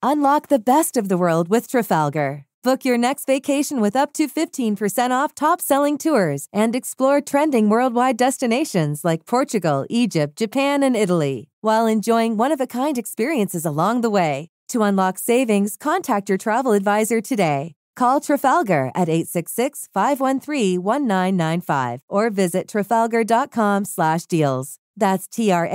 Unlock the best of the world with Trafalgar. Book your next vacation with up to 15% off top-selling tours and explore trending worldwide destinations like Portugal, Egypt, Japan, and Italy, while enjoying one-of-a-kind experiences along the way. To unlock savings, contact your travel advisor today. Call Trafalgar at 866-513-1995 or visit trafalgar.com/deals. That's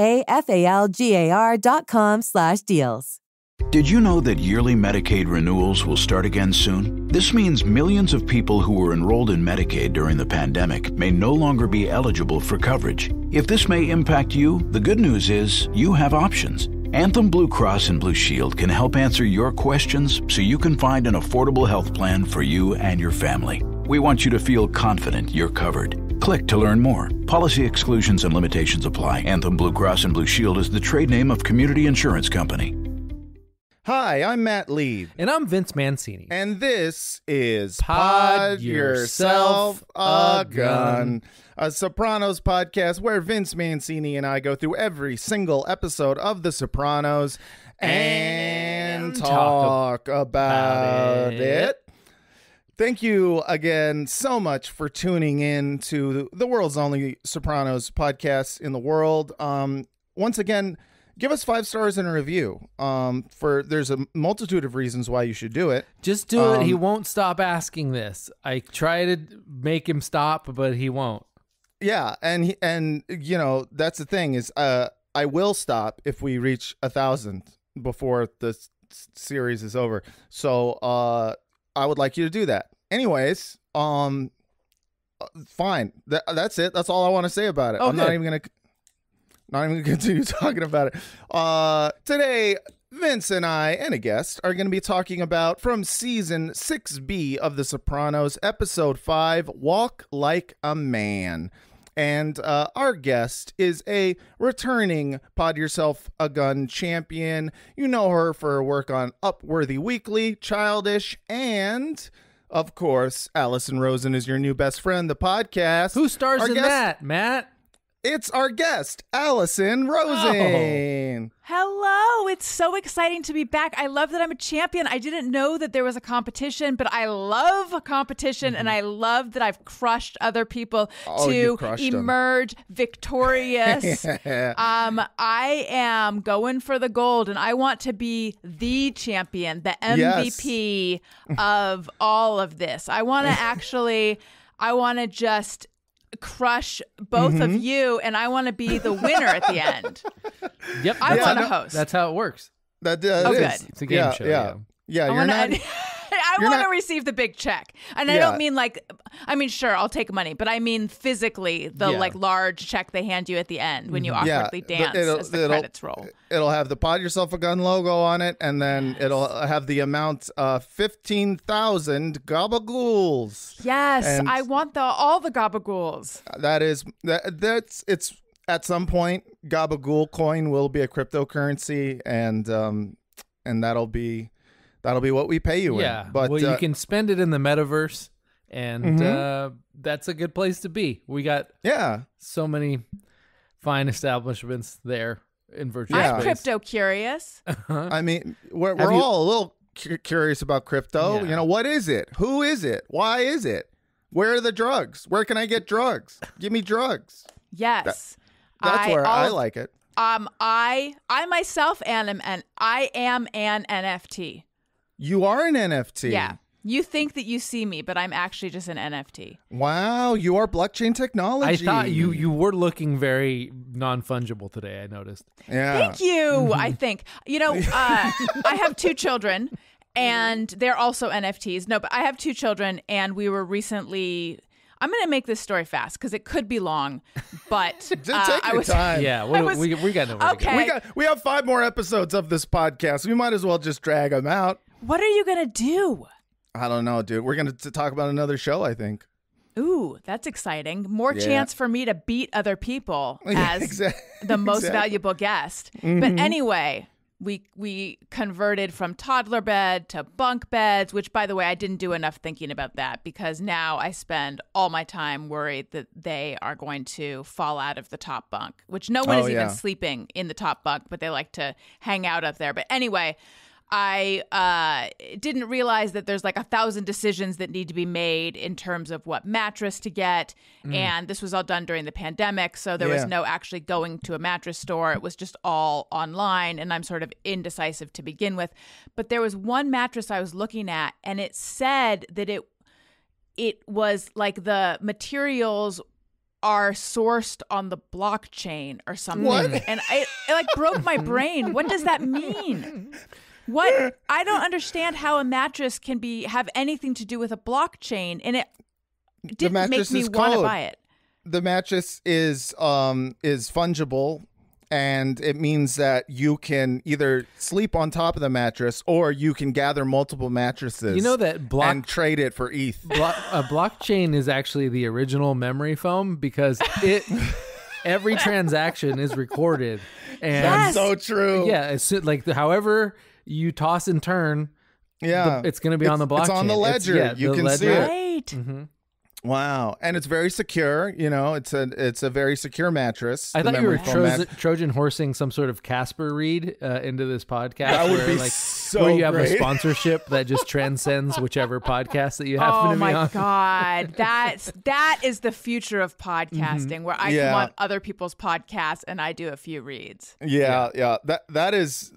TRAFALGAR.com/deals. Did you know that yearly Medicaid renewals will start again soon? This means millions of people who were enrolled in Medicaid during the pandemic may no longer be eligible for coverage. If this may impact you, the good news is you have options. Anthem Blue Cross and Blue Shield can help answer your questions so you can find an affordable health plan for you and your family. We want you to feel confident you're covered. Click to learn more. Policy exclusions and limitations apply. Anthem Blue Cross and Blue Shield is the trade name of Community Insurance Company. Hi, I'm Matt Leib. And I'm Vince Mancini. And this is Pod Yourself a Gun, a Sopranos podcast where Vince Mancini and I go through every single episode of The Sopranos and talk about it. Thank you again so much for tuning in to the world's only Sopranos podcast in the world. Once again, give us 5 stars and a review. There's a multitude of reasons why you should do it. Just do it. He won't stop asking this. I try to make him stop, but he won't. Yeah, and you know, that's the thing is I will stop if we reach 1,000 before the series is over. So I would like you to do that. Anyways, fine. That's it. That's all I want to say about it. Okay. I'm not even gonna continue talking about it. Today, Vince and I and a guest are going to be talking about from season 6B of The Sopranos, episode 5, Walk Like a Man. And our guest is a returning Pod Yourself a Gun champion. You know her for her work on Upworthy Weekly, Childish, and, of course, Alison Rosen is your new best friend, the podcast. Who stars in that, Matt? It's our guest, Alison Rosen. Oh. Hello. It's so exciting to be back. I love that I'm a champion. I didn't know that there was a competition, but I love a competition, and I love that I've crushed other people to emerge victorious. I am going for the gold, and I want to be the champion, the MVP of all of this. I want to just crush both of you, and I want to be the winner at the end. Yep, I want to host. That's how it works. Good. It's a game show. Yeah, I want to receive the big check. And I don't mean sure, I'll take money, but I mean physically the large check they hand you at the end when you awkwardly dance as the credits roll. It'll have the Pod Yourself a Gun logo on it, and then it'll have the amount 15,000 gabagools. Yes, and I want all the gabagools. It's at some point gabagool coin will be a cryptocurrency, and that'll be what we pay you in. But you can spend it in the metaverse, and that's a good place to be. We got so many fine establishments there in virtual space. I'm crypto curious. I mean, we're all a little curious about crypto. Yeah. You know, what is it? Who is it? Why is it? Where are the drugs? Where can I get drugs? Give me drugs. Yes. That's where I like it. I myself am an NFT. You are an NFT. Yeah. You think that you see me, but I'm actually just an NFT. Wow, you are blockchain technology. I thought you were looking very non-fungible today, I noticed. Yeah. Thank you, I think. You know, I have 2 children, and they're also NFTs. No, but I have 2 children, and we were recently... I'm going to make this story fast because it could be long, but take your time. Yeah, we got nowhere okay. to go. We have 5 more episodes of this podcast. We might as well just drag them out. What are you going to do? I don't know, dude. We're going to talk about another show, I think. Ooh, that's exciting. More chance for me to beat other people as the most valuable guest. But anyway, we converted from toddler bed to bunk beds, which, by the way, I didn't do enough thinking about that because now I spend all my time worried that they are going to fall out of the top bunk, which no one is even sleeping in the top bunk, but they like to hang out up there. But anyway, I didn't realize that there's like 1,000 decisions that need to be made in terms of what mattress to get. And this was all done during the pandemic. So there was no actually going to a mattress store. It was just all online. And I'm sort of indecisive to begin with. But there was one mattress I was looking at, and it said that it was like the materials are sourced on the blockchain or something. What? And it like broke my brain. What does that mean? What? I don't understand how a mattress can have anything to do with a blockchain, and it didn't make me want to buy it. The mattress is fungible, and it means that you can either sleep on top of the mattress or you can gather multiple mattresses. You know that and trade it for ETH. A blockchain is actually the original memory foam because every transaction is recorded. And That's so true. Yeah, it's like however you toss and turn. Yeah, it's going to be on the blockchain. It's on the ledger. You can see it. Right. Mm-hmm. Wow, and it's very secure. You know, it's a very secure mattress. I thought you were Trojan horsing some sort of Casper read into this podcast. That would be so where you have great. a sponsorship that just transcends whichever podcast that you happen to be on. Oh my God, that is the future of podcasting, where I come on other people's podcasts and I do a few reads. Yeah. That is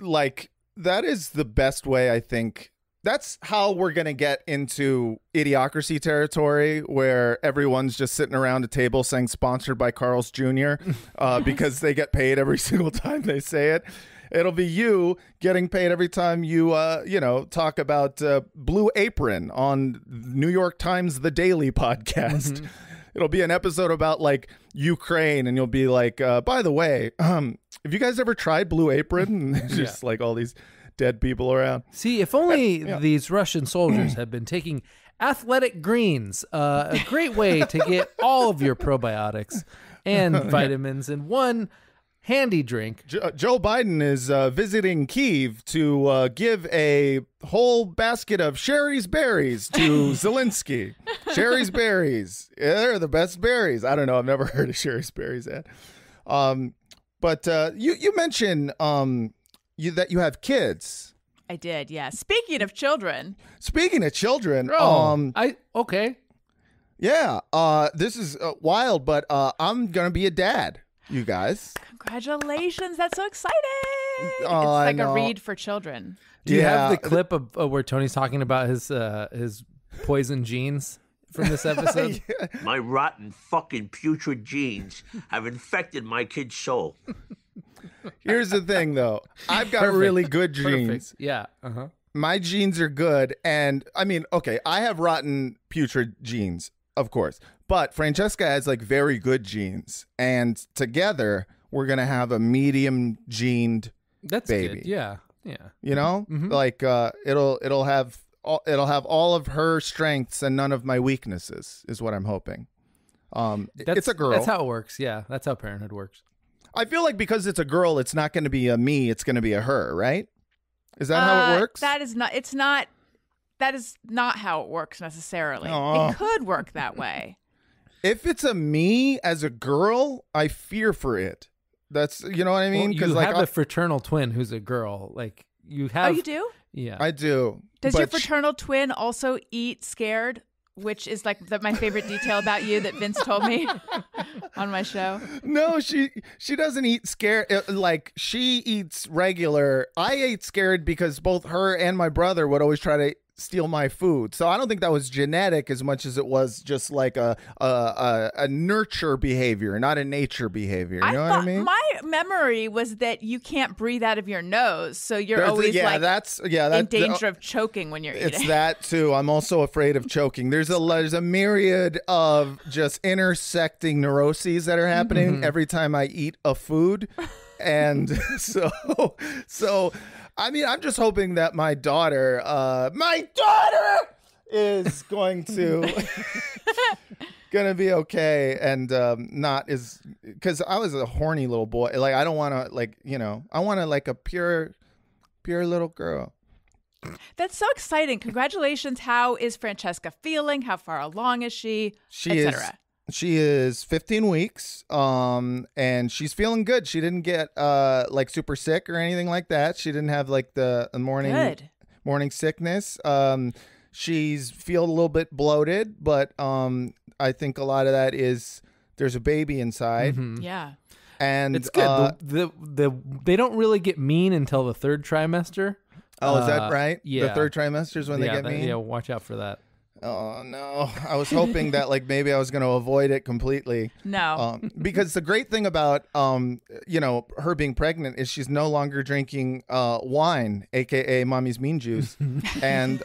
the best way, I think. That's how we're going to get into idiocracy territory, where everyone's just sitting around a table saying sponsored by Carl's Jr. Because they get paid every single time they say it. It'll be you getting paid every time you, talk about Blue Apron on New York Times The Daily podcast. Mm-hmm. It'll be an episode about like Ukraine, and you'll be like, by the way, have you guys ever tried Blue Apron? And just like all these dead people around. See, if only these Russian soldiers had been taking athletic greens, a great way to get all of your probiotics and vitamins in one handy drink. Joe Biden is visiting Kyiv to give a whole basket of Sherry's berries to Zelensky. Sherry's berries. Yeah, they're the best berries. I don't know. I've never heard of Sherry's berries yet. But you mentioned that you have kids. I did, yeah. Speaking of children. Okay. Yeah, this is wild, but I'm going to be a dad, you guys. Congratulations. That's so exciting. It's like a read for children. Do you have the clip of where Tony's talking about his poison genes from this episode? Yeah. My rotten fucking putrid genes have infected my kid's soul. Here's the thing, though. I've got really good genes. Yeah. My genes are good. And I mean, okay, I have rotten putrid genes, of course. But Francesca has like very good genes. And together, we're going to have a medium gened baby. Good. Yeah. You know? Mm-hmm. Like it'll have all of her strengths and none of my weaknesses is what I'm hoping. It's a girl. That's how it works. Yeah. That's how parenthood works. I feel like because it's a girl, it's not going to be a me, it's going to be a her, right? Is that how it works? That is not how it works necessarily. It could work that way. If it's a me as a girl, I fear for it. That's, you know what I mean? Well, you have a fraternal twin who's a girl. Like you have. Oh, you do? Yeah. I do. Does your fraternal twin also eat scared? Which is like my favorite detail about you that Vince told me on my show. No, she doesn't eat scared. Like she eats regular. I ate scared because both her and my brother would always try to steal my food. So I don't think that was genetic as much as it was just like a nurture behavior, not a nature behavior. You know what I mean? My memory was that you can't breathe out of your nose, so you're always in danger of choking when you're eating. It's that too. I'm also afraid of choking. There's a myriad of just intersecting neuroses that are happening every time I eat a food. And so I mean, I'm just hoping that my daughter is going to be okay and not is because I was a horny little boy. Like I don't want to I want to like a pure little girl. That's so exciting. Congratulations. How is Francesca feeling? How far along is she? She She is 15 weeks, and she's feeling good. She didn't get like super sick or anything like that. She didn't have like the morning sickness. She's feel a little bit bloated, but I think a lot of that is there's a baby inside. Mm-hmm. Yeah. And it's good. They don't really get mean until the third trimester. Oh, is that right? Yeah. The third trimester is when they get mean? Yeah, watch out for that. Oh, no. I was hoping that like maybe I was going to avoid it completely. No. Because the great thing about, her being pregnant is she's no longer drinking wine, a.k.a. mommy's mean juice. and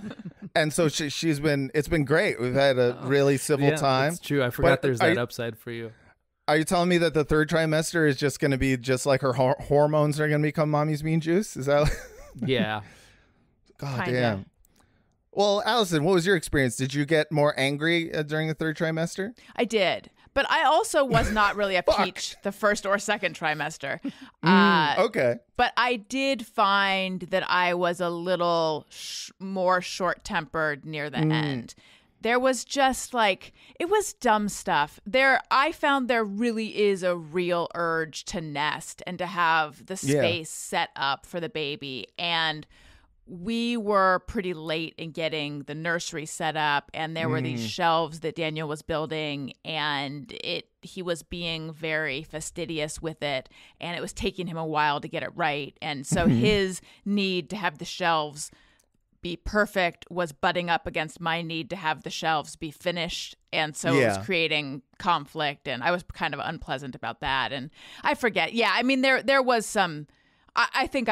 so it's been great. We've had a really civil time. That's true. I forgot there's that upside for you. Are you telling me that the third trimester is just going to be just like her hormones are going to become mommy's mean juice? Is that? Yeah. God Kinda. damn. Well, Allison, what was your experience? Did you get more angry during the third trimester? I did. But I also was not really a peach the first or second trimester. Okay. But I did find that I was a little more short-tempered near the end. There was just like, it was dumb stuff. I found there really is a real urge to nest and to have the space set up for the baby. And we were pretty late in getting the nursery set up, and there were these shelves that Daniel was building, and he was being very fastidious with it, and it was taking him a while to get it right. And so his need to have the shelves be perfect was butting up against my need to have the shelves be finished. And so it was creating conflict, and I was kind of unpleasant about that. And I forget. Yeah, I mean, there was some, I think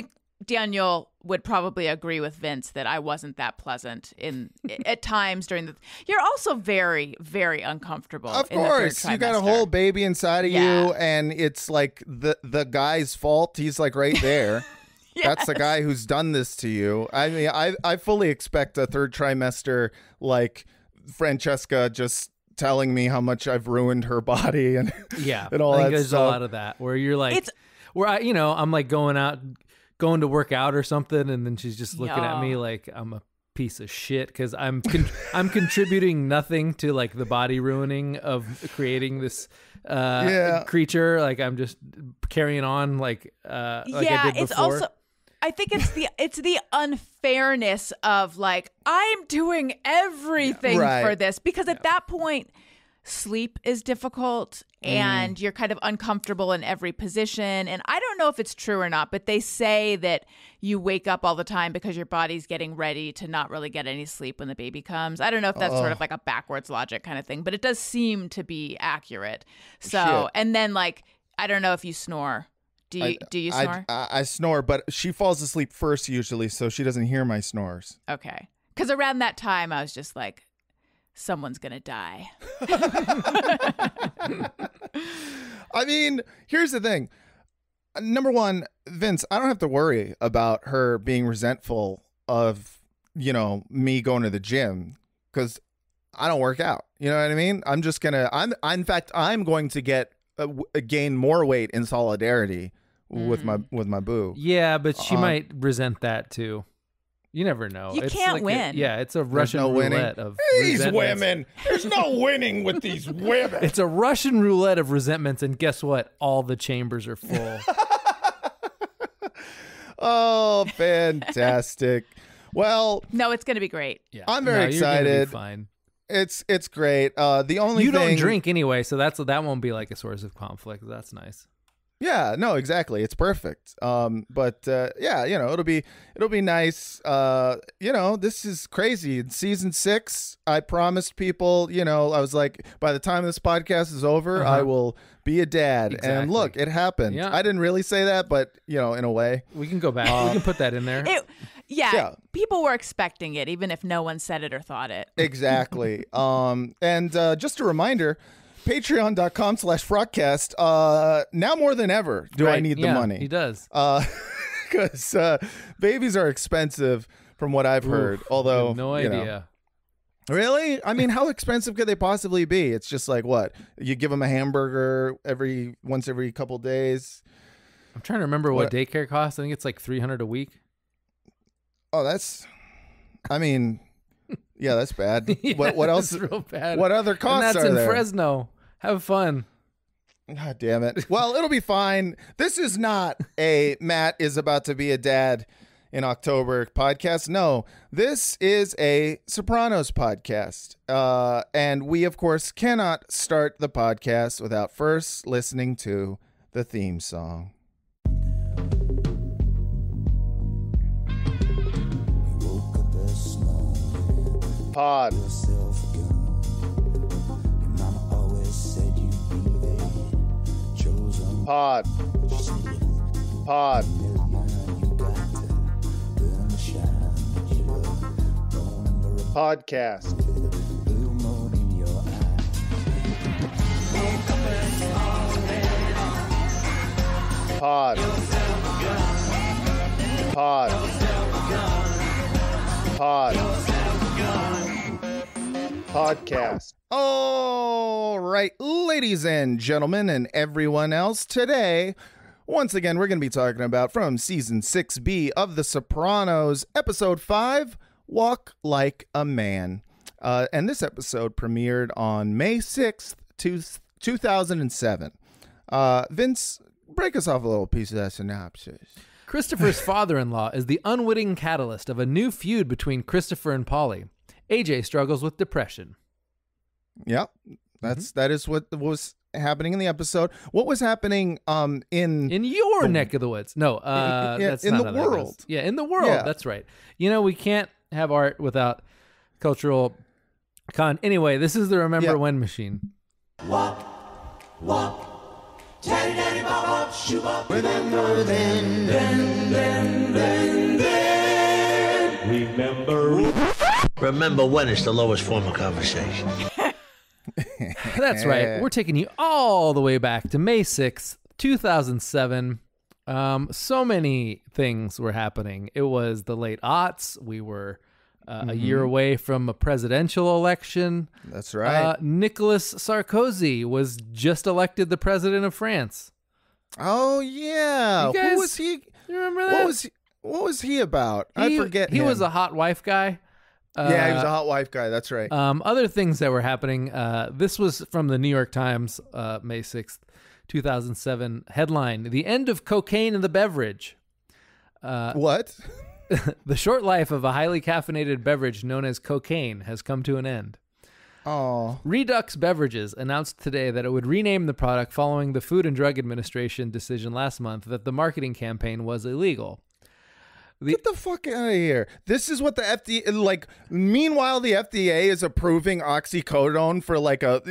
Daniel would probably agree with Vince that I wasn't that pleasant at times during the. You're also very, very uncomfortable. Of in the third course, you got a trimester. whole baby inside of you, and it's like the guy's fault. He's like right there. That's the guy who's done this to you. I mean, I fully expect a third trimester like Francesca just telling me how much I've ruined her body and and all I think that there's stuff. a lot of that where you're like, I'm like going to work out or something, and then she's just looking at me like I'm a piece of shit because I'm contributing nothing to like the body ruining of creating this creature. Like I'm just carrying on like I did before. It's also, I think it's the unfairness of like I'm doing everything for this, because at that point sleep is difficult and you're kind of uncomfortable in every position. And I don't know if it's true or not, but they say that you wake up all the time because your body's getting ready to not really get any sleep when the baby comes. I don't know if that's sort of like a backwards logic kind of thing, but it does seem to be accurate. So, and then like, I don't know if you snore. Do you snore? I snore, but she falls asleep first usually, so she doesn't hear my snores. Okay. Because around that time, I was just like, someone's going to die. I mean, here's the thing. Number one, Vince, I don't have to worry about her being resentful of, me going to the gym because I don't work out. You know what I mean? I'm just going to, I'm going to gain more weight in solidarity with my boo. Yeah, but she might resent that too. You never know. You can't win. It's a Russian roulette of these resentments. women. There's no winning with these women. It's a Russian roulette of resentments, and guess what? All the chambers are full. Oh, fantastic. Well, no, it's going to be great. Yeah. I'm very excited. You're gonna be fine. It's great. The only you thing... don't drink anyway, so that won't be like a source of conflict. That's nice. Yeah, no, exactly. It's perfect. But it'll be nice. This is crazy. In season 6, I promised people, I was like, by the time this podcast is over, I will be a dad. Exactly. And look, it happened. Yeah. I didn't really say that, but in a way. We can go back. We can put that in there. People were expecting it, even if no one said it or thought it. Exactly. And just a reminder, patreon.com/Frogcast. Now more than ever do I need the money. He does. Because babies are expensive from what I've heard. Although, no idea. Really? I mean, how expensive could they possibly be? It's just like what? You give them a hamburger once every couple days. I'm trying to remember what daycare costs. I think it's like $300 a week. Oh, Yeah, that's bad. Yeah, what else? It's real bad. What other costs and that's are in there? Fresno. Have fun. God damn it. Well, it'll be fine. This is not a Matt is about to be a dad in October podcast. No, this is a Sopranos podcast. And we, of course, cannot start the podcast without first listening to the theme song. Pod. Pod. Pod. Podcast. Pod. Pod. Pod. Podcast. All right, ladies and gentlemen, and everyone else, today, once again, we're going to be talking about from season 6B of The Sopranos, episode 5, Walk Like a Man. And this episode premiered on May 6th, 2007. Vince, break us off a little piece of that synopsis. Christopher's father-in-law is the unwitting catalyst of a new feud between Christopher and Paulie. AJ struggles with depression. Yep, that is what was happening in the episode. What was happening in your neck of the woods? No, that's in not the how that goes. world. Yeah, in the world. Yeah. That's right. You know, we can't have art without cultural Anyway, this is the Remember When machine. Walk, daddy, daddy, bop, bop, shoe bop. Remember then. Remember when is the lowest form of conversation. That's right. We're taking you all the way back to May 6th, 2007. So many things were happening. It was the late aughts. We were a year away from a presidential election. That's right. Nicolas Sarkozy was just elected the president of France. Oh, yeah. You guys, who was he? You remember that? What was he about? I forget. He was a hot wife guy. Yeah, he was a hot wife guy. That's right. Other things that were happening. This was from the New York Times, May 6th, 2007. Headline, The End of Cocaine in the Beverage. What? The short life of a highly caffeinated beverage known as cocaine has come to an end. Oh. Redux Beverages announced today that it would rename the product following the Food and Drug Administration decision last month that the marketing campaign was illegal. Get the fuck out of here. This is what the FDA, meanwhile, the FDA is approving oxycodone for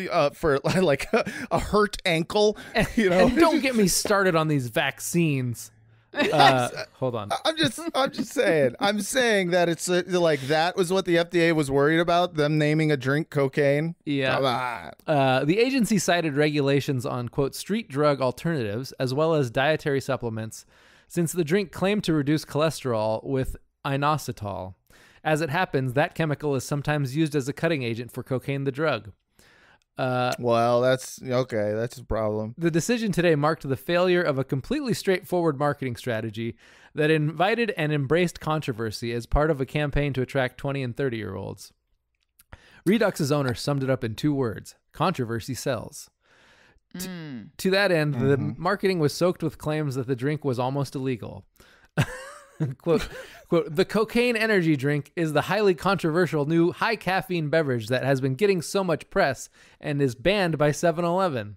a hurt ankle, you know? And don't get me started on these vaccines. Hold on. I'm just saying. I'm saying that it's that was what the FDA was worried about, them naming a drink cocaine. Yeah. Come on. The agency cited regulations on, quote, street drug alternatives, as well as dietary supplements, since the drink claimed to reduce cholesterol with inositol. As it happens, that chemical is sometimes used as a cutting agent for cocaine the drug. Well, that's okay. That's a problem. The decision today marked the failure of a completely straightforward marketing strategy that invited and embraced controversy as part of a campaign to attract 20 and 30-year-olds. Redux's owner summed it up in 2 words: controversy sells. To that end, the marketing was soaked with claims that the drink was almost illegal. Quote, the cocaine energy drink is the highly controversial new high caffeine beverage that has been getting so much press and is banned by 7-Eleven.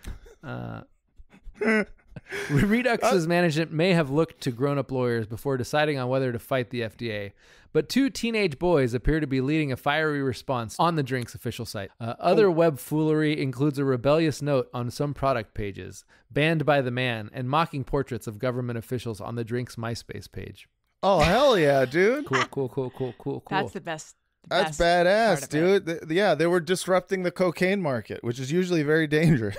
Redux's management may have looked to grown-up lawyers before deciding on whether to fight the FDA, but 2 teenage boys appear to be leading a fiery response on the drink's official site. Other web foolery includes a rebellious note on some product pages, banned by the man, and mocking portraits of government officials on the drink's MySpace page. Oh, hell yeah, dude. Cool. That's the best. That's badass, dude. They were disrupting the cocaine market, which is usually very dangerous.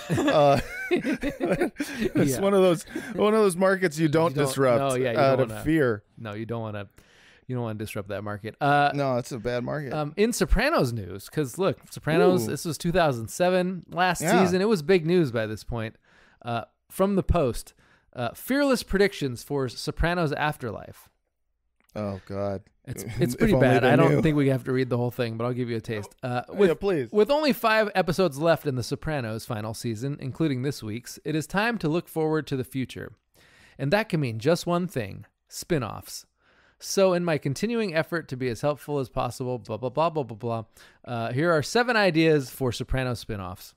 It's one of those markets you don't disrupt out of fear. No, you don't want to disrupt that market. No, it's a bad market. In Sopranos news, because look, Sopranos, this was 2007 last season. It was big news by this point. From the Post, fearless predictions for Sopranos afterlife. Oh God, it's pretty bad. I don't think we have to read the whole thing, but I'll give you a taste. Please. With only 5 episodes left in the Sopranos final season, including this week's, it is time to look forward to the future, and that can mean just one thing: spin-offs. So, in my continuing effort to be as helpful as possible, blah blah blah blah blah blah. Here are 7 ideas for Sopranos spin-offs.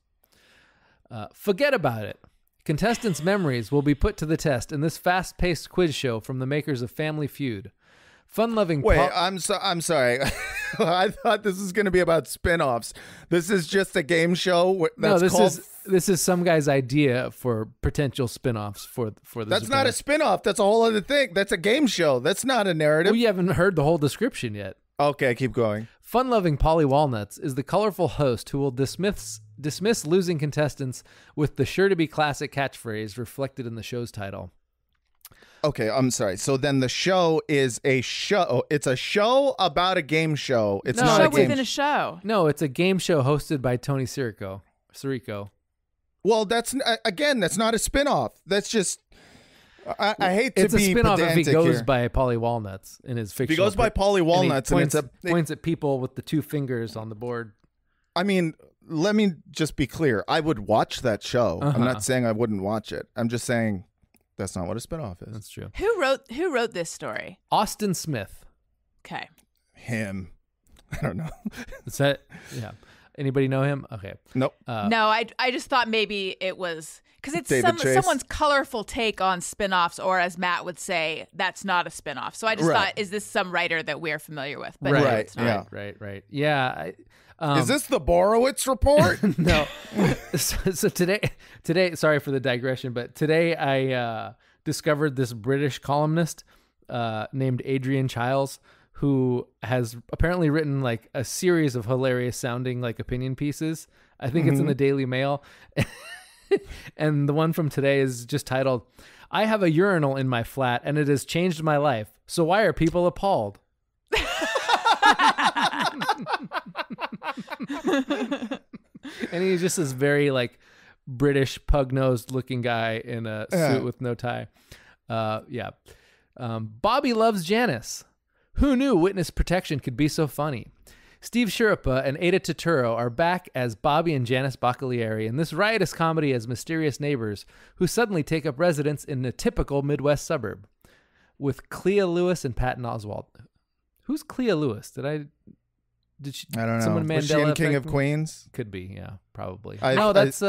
Forget about it. Contestants' memories will be put to the test in this fast-paced quiz show from the makers of Family Feud. Fun-loving... I'm sorry. I thought this was going to be about spin-offs. This is just a game show this is some guy's idea for potential spin-offs for the That's Sopranos. not a spin-off. That's a whole other thing. That's a game show. That's not a narrative. Well, you haven't heard the whole description yet. Okay, keep going. Fun-loving Paulie Walnuts is the colorful host who will dismiss losing contestants with the sure-to-be classic catchphrase reflected in the show's title. Okay, I'm sorry. So then the show is a show. It's a show about a game show. It's not a game within a show. No, it's a game show hosted by Tony Sirico. Well, that's not a spin-off. That's just... I hate to be pedantic. It's a spin-off if he goes here. by Paulie Walnuts in his fiction. If he goes by Paulie Walnuts and points at people with the 2 fingers on the board. I mean, let me just be clear. I would watch that show. I'm not saying I wouldn't watch it. I'm just saying that's not what a spin-off is. That's true. Who wrote this story? Austin Smith. Okay. Him. I don't know. Is that... Yeah. Anybody know him? Okay. Nope. No, I just thought maybe it was... Because it's someone's colorful take on spin-offs, or as Matt would say, that's not a spin-off. So I just thought, is this some writer that we're familiar with? But no, it's not. Right. Yeah. Is this the Borowitz report? No. So today, sorry for the digression, but today I discovered this British columnist named Adrian Chiles, who has apparently written like a series of hilarious sounding like opinion pieces. I think it's in the Daily Mail. And the one from today is just titled, "I have a urinal in my flat and it has changed my life. So why are people appalled?" And he's just this very like British pug-nosed looking guy in a suit with no tie. Bobby loves Janice. Who knew witness protection could be so funny? Steve Sciarippa and Ada Turturro are back as Bobby and Janice Boccalieri in this riotous comedy as mysterious neighbors who suddenly take up residence in a typical Midwest suburb. With Clea Lewis and Patton Oswalt. Who's Clea Lewis? Did she? I don't know. Someone Mandela was she in King of Queens? Could be, yeah, probably. Leah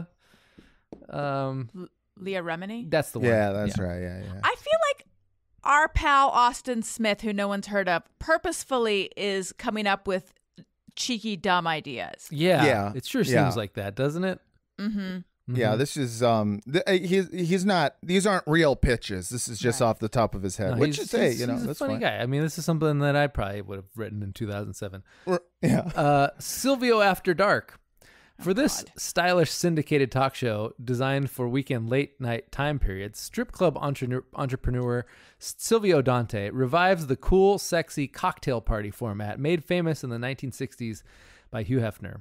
Remini? That's the one. Yeah, that's right. Yeah. I feel like our pal Austin Smith, who no one's heard of, purposefully is coming up with cheeky, dumb ideas. Yeah. It sure seems like that, doesn't it? Mm-hmm. Yeah, this is he's not. These aren't real pitches. This is just off the top of his head. No, Which you say, he's that's a funny fine. guy. I mean, this is something that I probably would have written in 2007. Yeah. Silvio After Dark. For this stylish syndicated talk show designed for weekend late night time periods, strip club entrepreneur Silvio Dante revives the cool, sexy cocktail party format made famous in the 1960s by Hugh Hefner.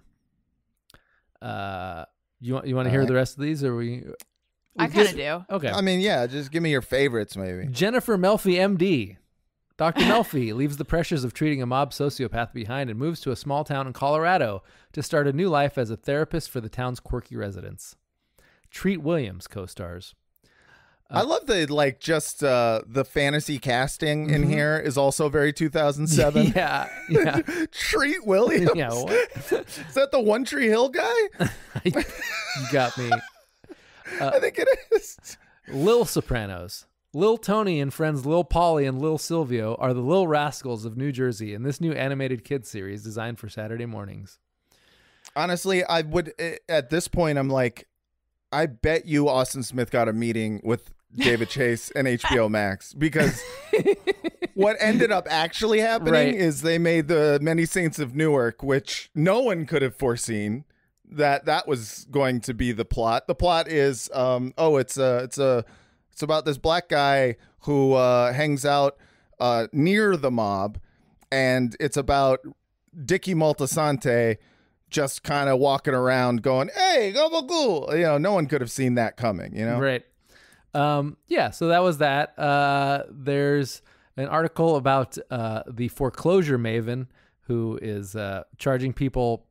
You want to hear the rest of these, or we I kind of do. Okay. I mean, yeah, just give me your favorites, maybe. Jennifer Melfi, MD. Dr. Melfi leaves the pressures of treating a mob sociopath behind and moves to a small town in Colorado to start a new life as a therapist for the town's quirky residents. Treat Williams co-stars. I love the fantasy casting in here is also very 2007. Yeah. Treat Williams. Yeah, what? Is that the One Tree Hill guy? You got me. I think it is. Lil Sopranos. Lil Tony and friends Lil Paulie and Lil Silvio are the Lil Rascals of New Jersey in this new animated kids series designed for Saturday mornings. Honestly, I would, at this point, I'm like, I bet you Austin Smith got a meeting with David Chase and HBO Max, because what ended up actually happening is they made the Many Saints of Newark, which no one could have foreseen that was going to be the plot. The plot is, it's about this black guy who hangs out near the mob, and it's about Dickie Moltisanti just kind of walking around going, "Hey, go!" No one could have seen that coming. Right. So that was that. There's an article about the foreclosure maven who is charging people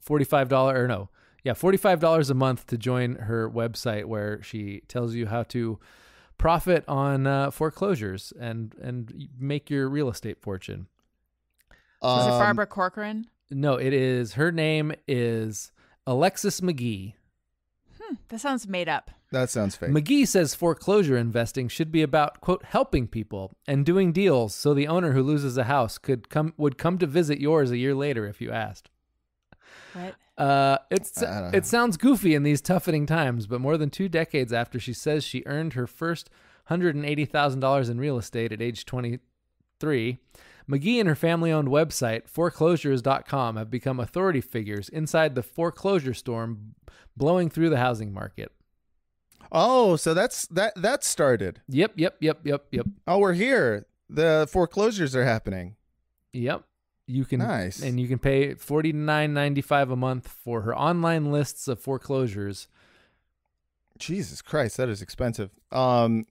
$45 a month to join her website, where she tells you how to profit on foreclosures and make your real estate fortune. Is it Barbara Corcoran? No, it is. Her name is Alexis McGee. That sounds made up. That sounds fake. McGee says foreclosure investing should be about, quote, helping people and doing deals so the owner who loses a house would come to visit yours a year later if you asked. What? It sounds goofy in these toughening times, but more than 2 decades after she says she earned her first $180,000 in real estate at age 23, McGee and her family-owned website, foreclosures.com, have become authority figures inside the foreclosure storm blowing through the housing market. Oh, so that started. Yep. Oh, we're here. The foreclosures are happening. Yep. You can Nice. And you can pay $49.95 a month for her online lists of foreclosures. Jesus Christ, that is expensive. She She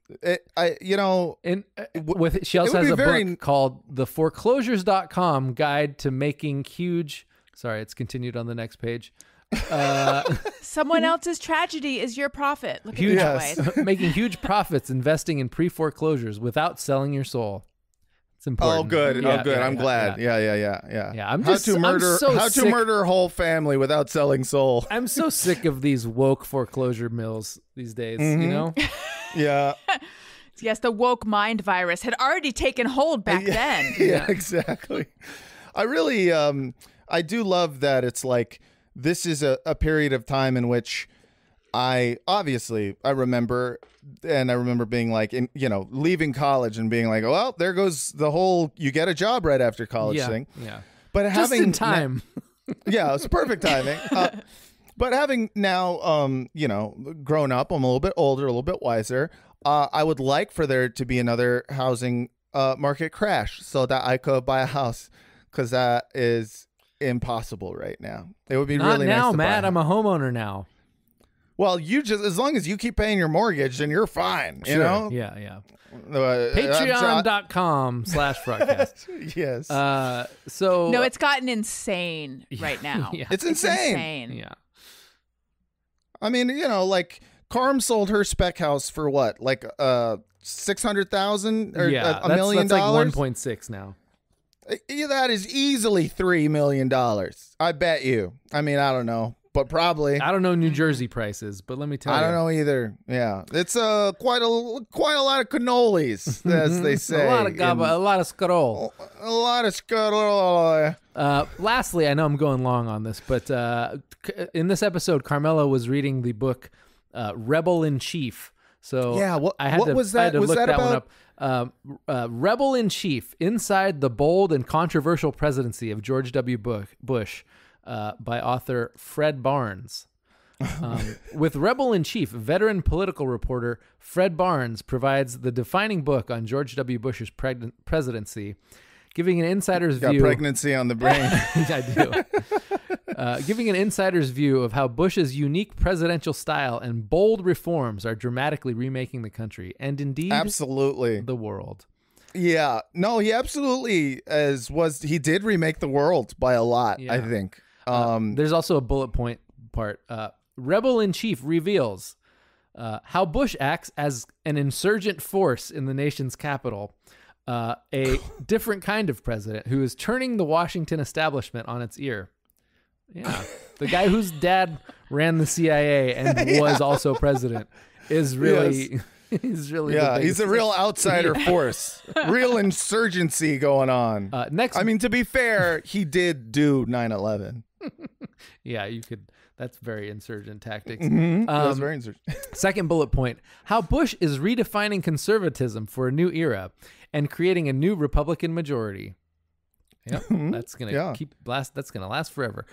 also has a book called The Foreclosures.com Guide to Making Huge. Sorry, it's continued on the next page. Someone else's tragedy is your profit. Look at it that way. Making huge profits investing in pre-foreclosures without selling your soul. It's important. Oh, good. Yeah, good. I'm glad. Yeah. Yeah, How to murder a whole family without selling soul. I'm so sick of these woke foreclosure mills these days, you know? Yeah. Yes, the woke mind virus had already taken hold back then. Yeah, exactly. I really, I do love that it's like, this is a period of time in which I remember being like, leaving college and being like, well, there goes the whole, you get a job right after college thing. Yeah. But Just having in time. Yeah, it's perfect timing. But having now, grown up, I'm a little bit older, a little bit wiser. I would like for there to be another housing market crash so that I could buy a house, because that is impossible right now. It would be Not really now, nice to Matt. I'm a homeowner now. Well, as long as you keep paying your mortgage, then you're fine. Sure. You know? Yeah. Patreon.com/broadcast. Yes. So no, it's gotten insane right now. Yeah. It's insane. Yeah. I mean, like Carm sold her spec house for what? Like $600,000 or $1 million? That's like 1.6 now. That is easily $3 million. I bet you. I mean, I don't know, but probably. I don't know New Jersey prices, but let me tell you. I don't know either. Yeah, it's quite a lot of cannolis, as they say. a lot of scroll. A lot of scroll. Lastly, I know I'm going long on this, but in this episode, Carmela was reading the book Rebel in Chief. So yeah, what was I that? had to Was look that that about? one up. Rebel in Chief: Inside the Bold and Controversial Presidency of George W. Bush, by author Fred Barnes. With Rebel in Chief, veteran political reporter Fred Barnes provides the defining book on George W. Bush's presidency, giving an insider's view. Got pregnancy on the brain. I do. Giving an insider's view of how Bush's unique presidential style and bold reforms are dramatically remaking the country and indeed absolutely the world. Yeah, no, he absolutely he did remake the world by a lot. Yeah. I think. There's also a bullet point part. Rebel in Chief reveals how Bush acts as an insurgent force in the nation's capital. A different kind of president who is turning the Washington establishment on its ear. Yeah, the guy whose dad ran the CIA and was also president is really, he's a real outsider force, real insurgency going on. To be fair, he did do 9/11. Yeah, that's very insurgent tactics. That's very insurgent. Second bullet point: how Bush is redefining conservatism for a new era and creating a new Republican majority. Yep, that's gonna That's gonna last forever.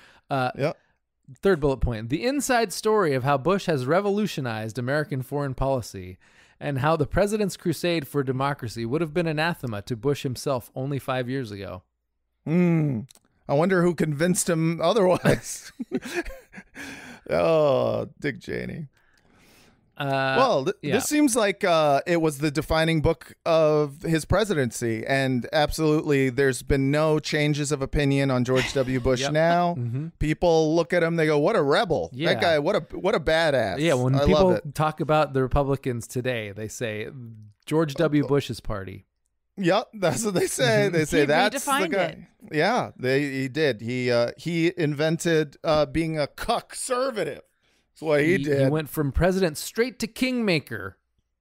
Third bullet point: the inside story of how Bush has revolutionized American foreign policy, and how the president's crusade for democracy would have been anathema to Bush himself only 5 years ago. I wonder who convinced him otherwise. Oh, Dick Cheney. This seems like it was the defining book of his presidency, and absolutely there's been no changes of opinion on George W. Bush now. People look at him, they go, what a rebel. That guy, what a badass. Yeah, when people talk about the Republicans today, they say George W. Bush's party. Yep, that's what they say. They say that's the guy. It. Yeah, he did. He invented being a cuck-servative. That's what he did. He went from president straight to kingmaker.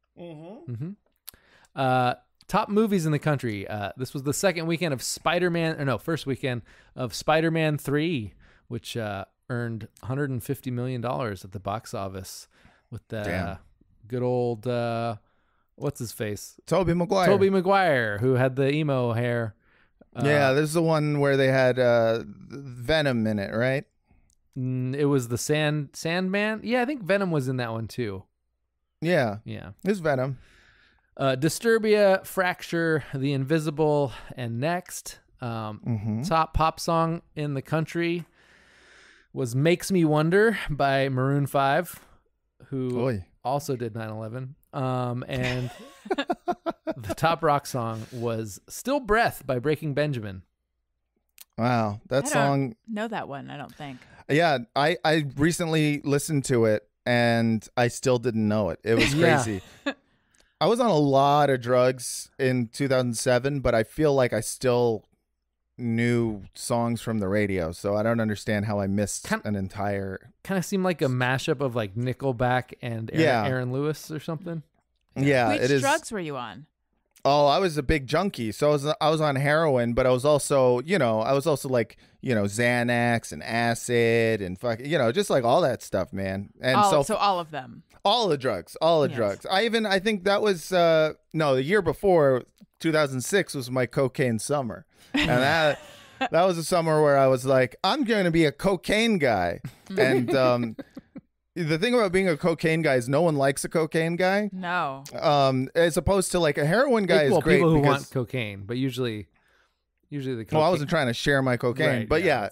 Top movies in the country. This was the second weekend of first weekend of Spider-Man 3, which earned $150 million at the box office with the good old... what's his face? Tobey Maguire. Tobey Maguire, who had the emo hair. Yeah, this is the one where they had Venom in it, right? It was the Sandman. Yeah, I think Venom was in that one too. Yeah. It's Venom. Disturbia, Fracture, The Invisible, and Next. Top pop song in the country was Makes Me Wonder by Maroon 5, who also did 9/11. And the top rock song was Still Breath by Breaking Benjamin. Wow, that song. Don't know that one, I don't think. Yeah, I recently listened to it and I still didn't know it. It was crazy. I was on a lot of drugs in 2007, but I feel like I still knew songs from the radio, so I don't understand how I missed an entire... Kind of seemed like a mashup of like Nickelback and Aaron Lewis or something. Yeah, Which drugs were you on? Oh, I was a big junkie. So I was on heroin, but I was also, like, Xanax and acid and just like all that stuff, man. And so all of them. All the drugs, drugs. I think that was the year before, 2006 was my cocaine summer. And that was a summer where I was like, I'm going to be a cocaine guy. And the thing about being a cocaine guy is no one likes a cocaine guy. No. As opposed to like a heroin guy is great. People who want cocaine, but usually the cocaine. Well, I wasn't trying to share my cocaine, right, but yeah.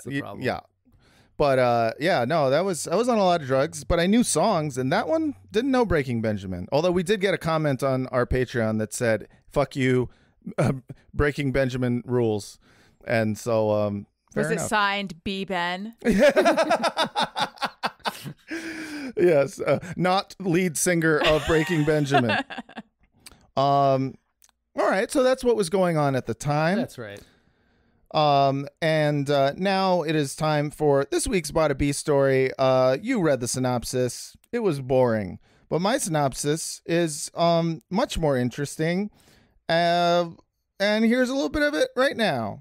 But I was on a lot of drugs, but I knew songs, and that one didn't know Breaking Benjamin. Although we did get a comment on our Patreon that said, "Fuck you, Breaking Benjamin rules," and so was it signed B Ben? Yes, not lead singer of Breaking Benjamin. All right, so that's what was going on at the time. That's right. And now it is time for this week's Bada B story. You read the synopsis. It was boring, but my synopsis is much more interesting. And here's a little bit of it right now.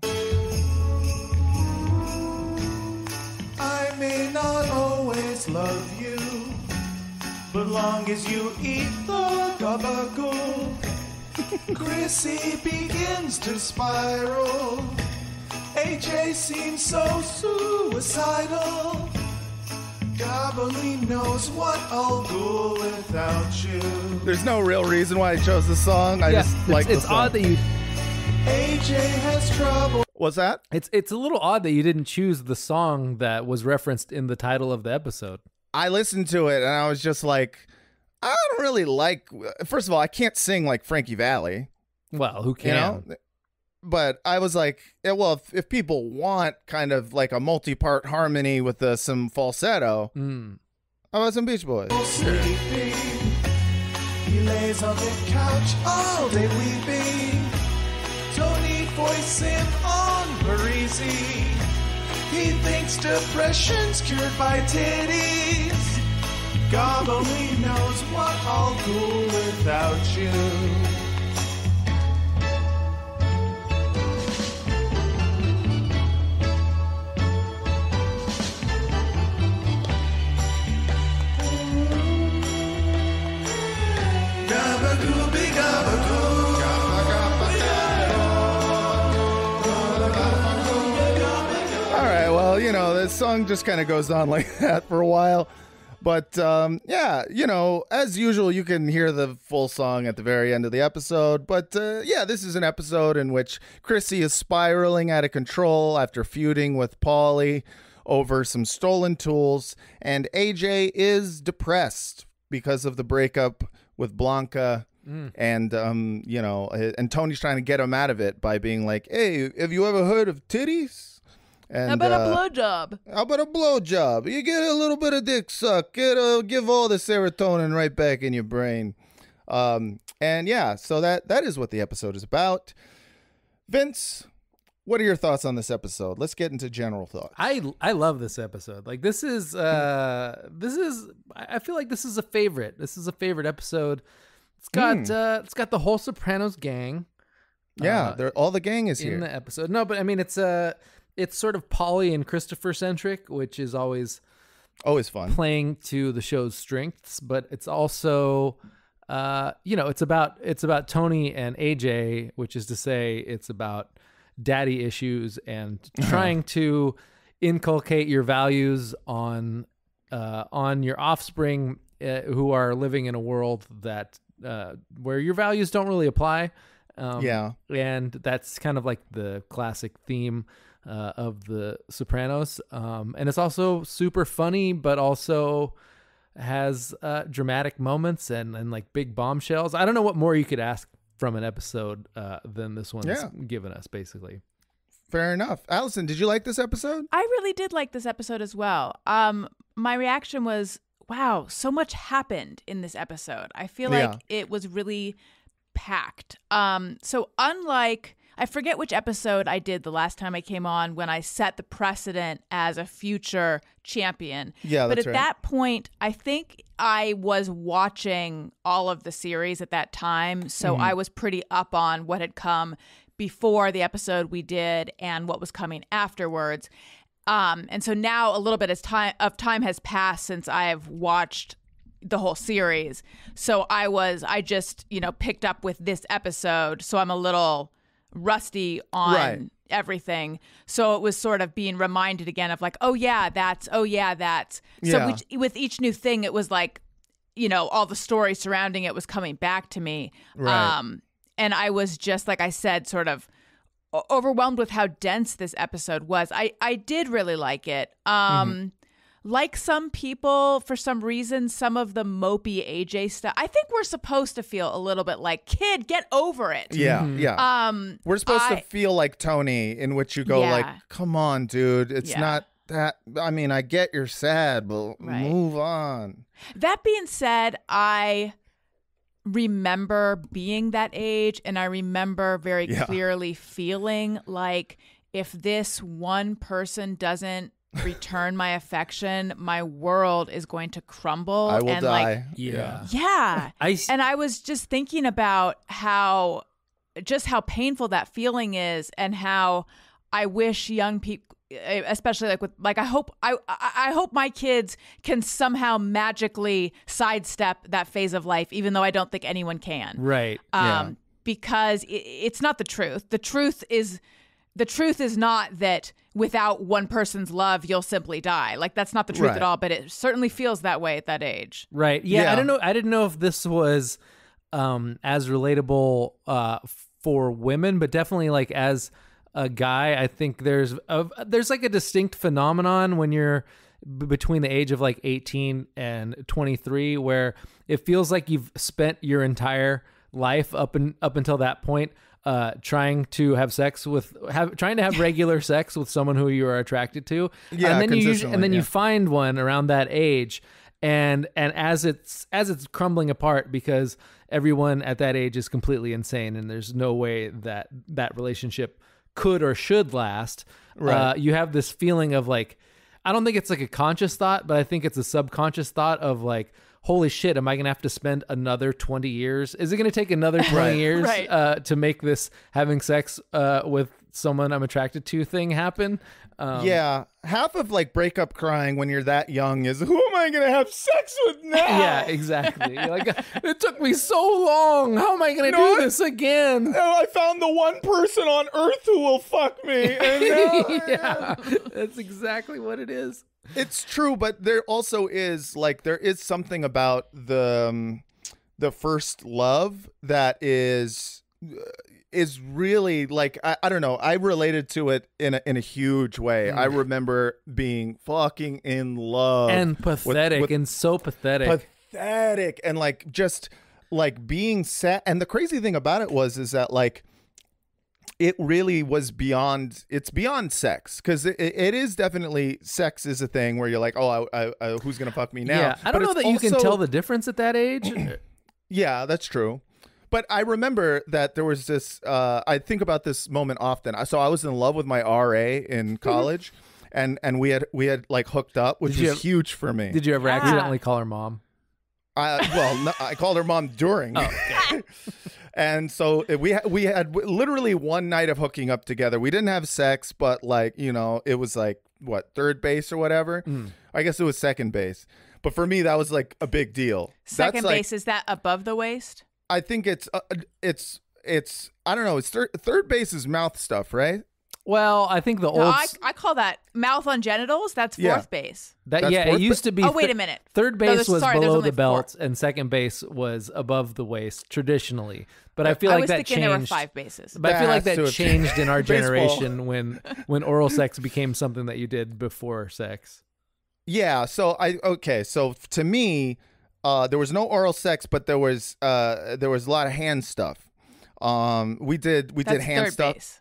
I may not always love you, but long as you eat the gabagool, Chrissy begins to spiral. AJ seems so suicidal. Gobbly knows what I'll do without you. There's no real reason why I chose the song. I just like the song. It's odd that you... AJ has trouble. What's that? It's a little odd that you didn't choose the song that was referenced in the title of the episode. I listened to it and I was just like, I don't really like... First of all, I can't sing like Frankie Valli. Well, who can? But I was like, well, if people want kind of like a multi-part harmony with some falsetto, how about some Beach Boys? Sleeping. He lays on the couch all day weeping. Tony voice him on Parisi. He thinks depression's cured by titties. God only knows what I'll do without you. This song just kind of goes on like that for a while. But, as usual, you can hear the full song at the very end of the episode. But, this is an episode in which Chrissy is spiraling out of control after feuding with Paulie over some stolen tools. And AJ is depressed because of the breakup with Blanca. And, and Tony's trying to get him out of it by being like, hey, have you ever heard of tiddies? And, how about a blowjob? How about a blowjob? You get a little bit of dick suck. Give all the serotonin right back in your brain. So that is what the episode is about. Vince, what are your thoughts on this episode? Let's get into general thoughts. I love this episode. Like I feel like this is a favorite. This is a favorite episode. It's got the whole Sopranos gang. Yeah, all the gang is in here the episode. No, but I mean it's sort of Paulie and Christopher centric, which is always fun, playing to the show's strengths. But it's also, it's about Tony and AJ, which is to say, it's about daddy issues and trying to inculcate your values on your offspring who are living in a world that where your values don't really apply. And that's kind of like the classic theme of the Sopranos. And it's also super funny, but also has dramatic moments and like big bombshells. I don't know what more you could ask from an episode than this one's given us, basically. Fair enough. Allison, did you like this episode? I really did like this episode as well. My reaction was, wow, so much happened in this episode. I feel like it was really packed. So unlike, I forget which episode I did the last time I came on when I set the precedent as a future champion. Yeah, but that's at that point, I think I was watching all of the series at that time. So I was pretty up on what had come before the episode we did and what was coming afterwards. And so now a little bit of time has passed since I have watched the whole series. So I just, picked up with this episode. So I'm a little rusty on everything. So it was sort of being reminded again of like, oh yeah, that's. So with each new thing, it was like, all the story surrounding it was coming back to me. Right. And I was just, like I said, sort of overwhelmed with how dense this episode was. I did really like it. Like some people, for some reason, some of the mopey AJ stuff, I think we're supposed to feel a little bit like, kid, get over it. Yeah. We're supposed to feel like Tony, in which you go like, come on, dude. It's not that. I mean, I get you're sad, but move on. That being said, I remember being that age, and I remember very clearly feeling like if this one person doesn't return my affection, my world is going to crumble. I will die. And I was just thinking about how painful that feeling is, and how I wish young people, especially I hope my kids can somehow magically sidestep that phase of life, even though I don't think anyone can. Right. Because it's not the truth. The truth is not that without one person's love, you'll simply die. Like, that's not the truth at all, but it certainly feels that way at that age. Right. Yeah. I didn't know if this was as relatable for women, but definitely like as a guy, I think there's like a distinct phenomenon when you're between the age of like 18 and 23, where it feels like you've spent your entire life up until that point trying to have regular sex with someone who you are attracted to. Yeah, and then you find one around that age, and as it's crumbling apart because everyone at that age is completely insane and there's no way that relationship could or should last. You have this feeling of like, I don't think it's like a conscious thought, but I think it's a subconscious thought of like, holy shit, am I going to have to spend another 20 years? Is it going to take another 20 years to make this having sex with someone I'm attracted to thing happen? Half of like breakup crying when you're that young is, who am I going to have sex with now? Yeah, exactly. You're like, it took me so long. How am I going to do this again? I found the one person on earth who will fuck me. And yeah, that's exactly what it is. It's true, but there also is there is something about the first love that is really like, I don't know. I related to it in a huge way. I remember being fucking in love and pathetic and so pathetic. pathetic. And like just like being sad. And the crazy thing about it is that like it really was beyond sex, because it is definitely, sex is a thing where you're like, oh, I who's gonna fuck me now? Yeah, I don't know that you can tell the difference at that age. Yeah, that's true. But I remember that there was this, I think about this moment often. So I was in love with my RA in college, and we had like hooked up, which was huge for me. Did you ever accidentally call her mom? No, I called her mom during. Oh, okay. And so we had literally one night of hooking up together. We didn't have sex, but like, you know, it was like, what, third base or whatever? I guess it was second base. But for me, that was like a big deal. Second base, is that above the waist? I think it's I don't know. It's third base is mouth stuff, right? Well, I think I call that mouth on genitals. That's fourth base. It used to be. Oh, wait a minute. Third base was below the belt, and second base was above the waist traditionally. But I feel like that changed. I was thinking there were 5 bases. But I feel like that changed in our generation when oral sex became something that you did before sex. Yeah. So So to me, there was no oral sex, but there was a lot of hand stuff. We did hand stuff. Base.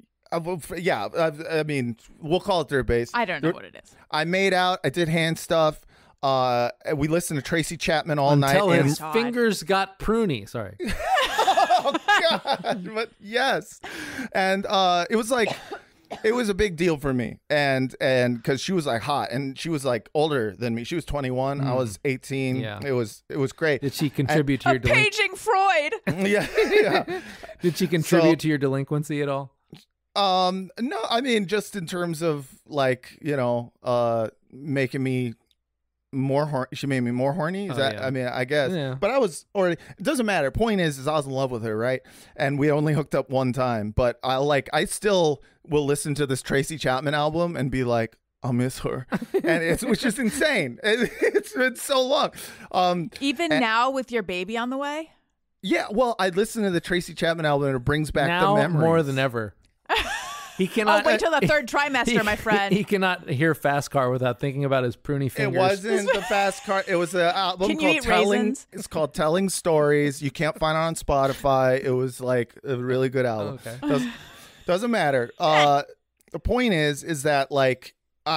I mean, we'll call it third base. I don't know what it is. I made out. I did hand stuff. We listened to Tracy Chapman all night. Until his fingers got pruny. Sorry. Oh, God. But yes. And it was like, it was a big deal for me. And because she was like hot, and she was like older than me. She was 21. I was 18. Yeah. It was great. Did she contribute to your paging Freud? Yeah. Did she contribute to your delinquency at all? No, I mean, just in terms of like, you know, making me more horny. She made me more horny. Is that? Yeah. I mean, I guess. Yeah. But I was already. It doesn't matter. Point is I was in love with her, right? And we only hooked up one time. But I still will listen to this Tracy Chapman album and be like, I'll miss her, and which is insane. It's been so long. Even now with your baby on the way. Yeah. Well, I listen to the Tracy Chapman album and it brings back now, the memories more than ever. He cannot. Wait till the third trimester, my friend. He cannot hear Fast Car without thinking about his pruny fingers. It wasn't the Fast Car. It was an album called Telling. It's called Telling Stories. You can't find it on Spotify. It was like a really good album. Okay. Doesn't matter. The point is that like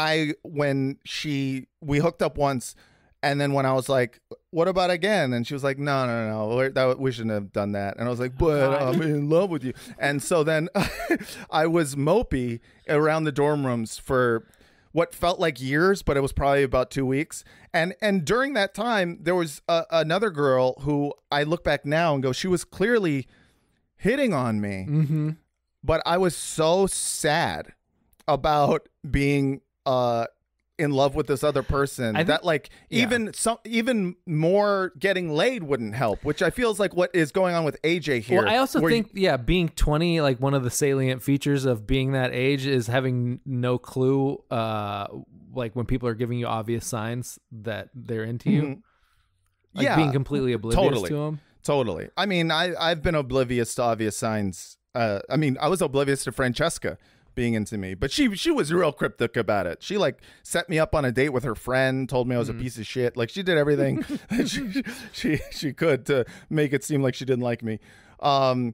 we hooked up once. And then when I was like, what about again? And she was like, no, we shouldn't have done that. And I was like, but I'm in love with you. And so then I was mopey around the dorm rooms for what felt like years, but it was probably about 2 weeks. And during that time, there was another girl who I look back now and go, she was clearly hitting on me. Mm-hmm. But I was so sad about being in love with this other person that like even more getting laid wouldn't help, which I feel is like what is going on with AJ here. Well, I also think being 20, like one of the salient features of being that age is having no clue, like when people are giving you obvious signs that they're into you. Like being completely oblivious to them. Totally. I mean, I've been oblivious to obvious signs. I mean, I was oblivious to Francesca being into me, but she was real cryptic about it. She like set me up on a date with her friend, told me I was a piece of shit. Like she did everything that she could to make it seem like she didn't like me. I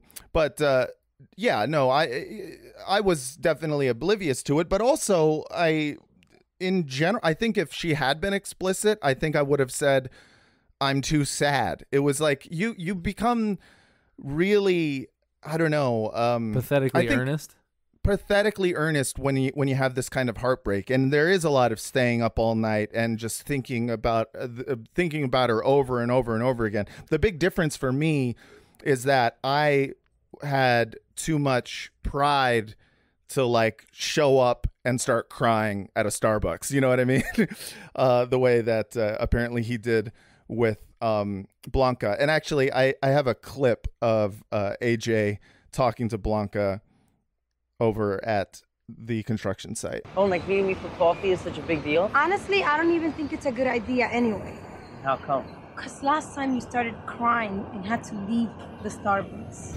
was definitely oblivious to it, but also in general, I think if she had been explicit, I think I would have said, I'm too sad. It was like you become really, I don't know, pathetically earnest when you have this kind of heartbreak, and there is a lot of staying up all night and just thinking about her over and over and over again. The big difference for me is that I had too much pride to like show up and start crying at a Starbucks. You know what I mean? The way that apparently he did with Blanca. And actually, I have a clip of AJ talking to Blanca over at the construction site. Oh, like meeting me for coffee is such a big deal? Honestly, I don't even think it's a good idea anyway. How come? Because last time you started crying and had to leave the Starbucks.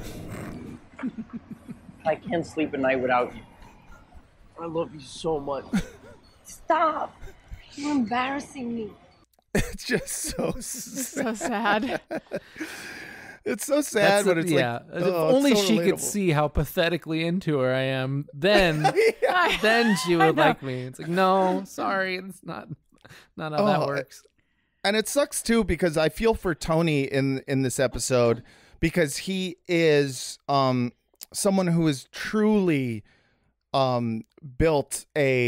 I can't sleep at night without you. I love you so much. Stop. You're embarrassing me. It's just so so sad. It's so sad, but it's if only she could see how pathetically into her I am, then then she would like me. It's like, no, sorry, it's not how that works. And it sucks too, because I feel for Tony in this episode, because he is someone who has truly built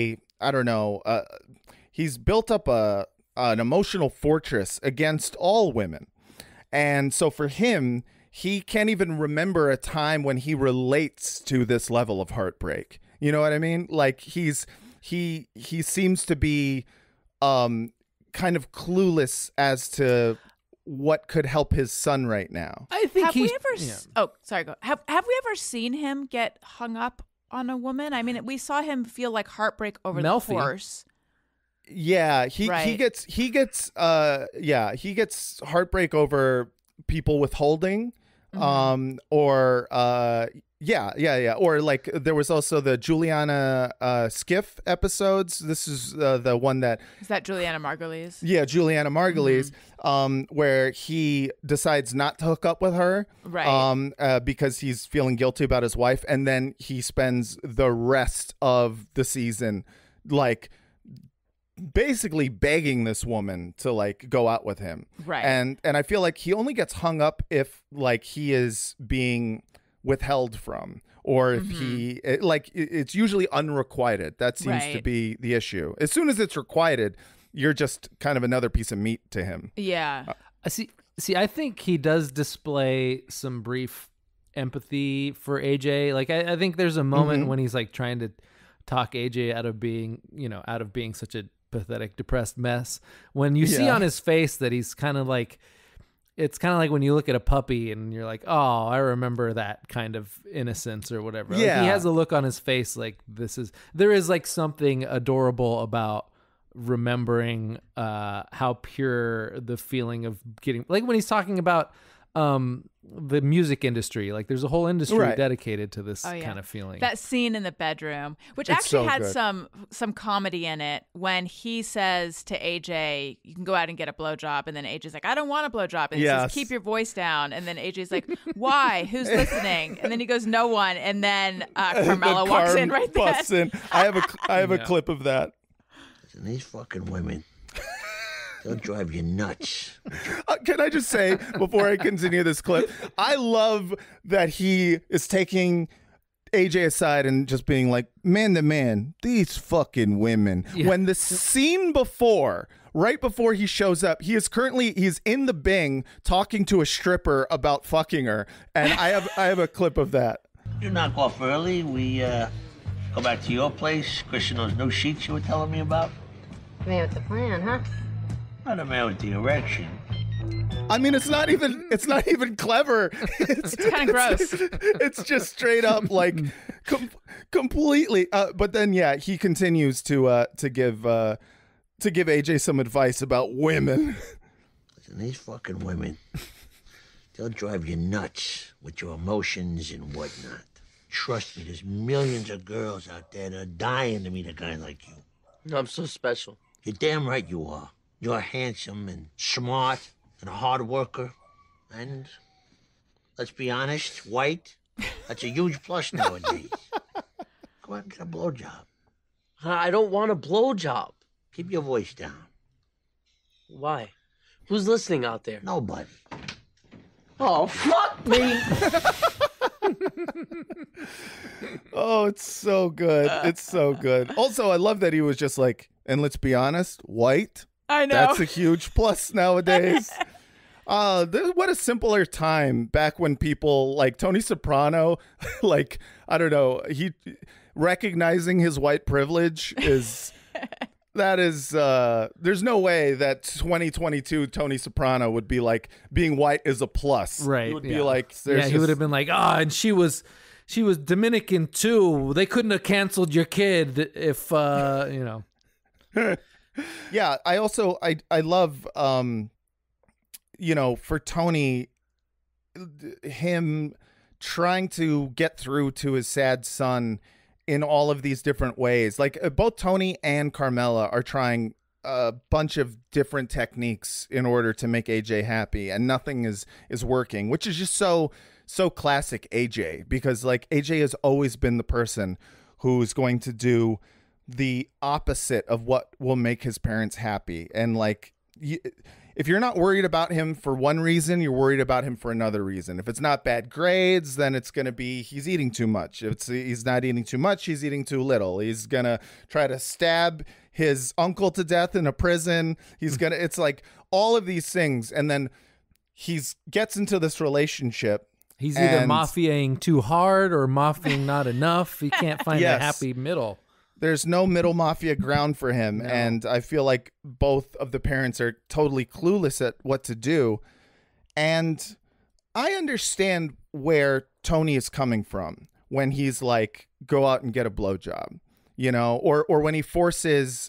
he's built up an emotional fortress against all women. And so for him, he can't even remember a time when he relates to this level of heartbreak. You know what I mean? Like he seems to be kind of clueless as to what could help his son right now. I think have we ever seen him get hung up on a woman? I mean, we saw him feel like heartbreak over the course. Yeah, he gets heartbreak over people withholding, or like there was also the Juliana Skiff episodes. This is the one that is that Juliana Margulies. Yeah, Juliana Margulies, where he decides not to hook up with her, right? Because he's feeling guilty about his wife, and then he spends the rest of the season like basically begging this woman to like go out with him, right? And I feel like he only gets hung up if like he is being withheld from, or if it's usually unrequited. That seems to be the issue. As soon as it's requited, you're just kind of another piece of meat to him. Yeah. See, I think he does display some brief empathy for AJ. Like I think there's a moment when he's like trying to talk AJ out of being such a pathetic, depressed mess, when you see on his face that he's kind of like, it's kind of like when you look at a puppy and you're like, oh, I remember that kind of innocence or whatever. Like, he has a look on his face like there is like something adorable about remembering how pure the feeling of getting, like when he's talking about the music industry, like there's a whole industry dedicated to this kind of feeling. That scene in the bedroom, which actually had some comedy in it, when he says to AJ, you can go out and get a blowjob, and then AJ's like, I don't want a blowjob, and he says, keep your voice down, and then AJ's like, why, who's listening? And then he goes, no one, and then Carmela walks in right then. I have a clip of that. Listen, these fucking women, they'll drive you nuts. Can I just say, before I continue this clip, I love that he is taking AJ aside and just being like, man to man, these fucking women. Yeah. When the scene before, right before he shows up, he's in the Bing talking to a stripper about fucking her. And I have a clip of that. You knock off early. We go back to your place. Christian, those new sheets you were telling me about. Man with the plan, huh? Not a man with the erection. I mean, it's not even clever. It's kind of gross. It's just straight up like completely. But then, he continues to give AJ some advice about women. Listen, these fucking women, they'll drive you nuts with your emotions and whatnot. Trust me, there's millions of girls out there that are dying to meet a guy like you. No, I'm so special. You're damn right you are. You're handsome and smart and a hard worker. And, let's be honest, white, that's a huge plus nowadays. Go out and get a blowjob. I don't want a blowjob. Keep your voice down. Why? Who's listening out there? Nobody. Oh, fuck me! Oh, it's so good. It's so good. Also, I love that he was just like, and let's be honest, white. I know. That's a huge plus nowadays. What a simpler time back when people like Tony Soprano, like, I don't know, he recognizing his white privilege is there's no way that 2022 Tony Soprano would be like, being white is a plus. Right. He would be like, he would have been like, and she was Dominican too. They couldn't have canceled your kid if, Yeah, I also I love for Tony, him trying to get through to his sad son in all of these different ways. Like both Tony and Carmela are trying a bunch of different techniques in order to make AJ happy, and nothing is working, which is just so classic AJ, because like AJ has always been the person who's going to do the opposite of what will make his parents happy. And like, if you're not worried about him for one reason, you're worried about him for another reason. If it's not bad grades, then it's going to be he's eating too much. If he's not eating too much, he's eating too little. He's going to try to stab his uncle to death in a prison. It's like all of these things. And then gets into this relationship. He's either mafiaing too hard or mafiaing not enough. He can't find a happy middle. There's no middle mafia ground for him. No. And I feel like both of the parents are totally clueless at what to do. And I understand where Tony is coming from when he's like, go out and get a blowjob, you know, or when he forces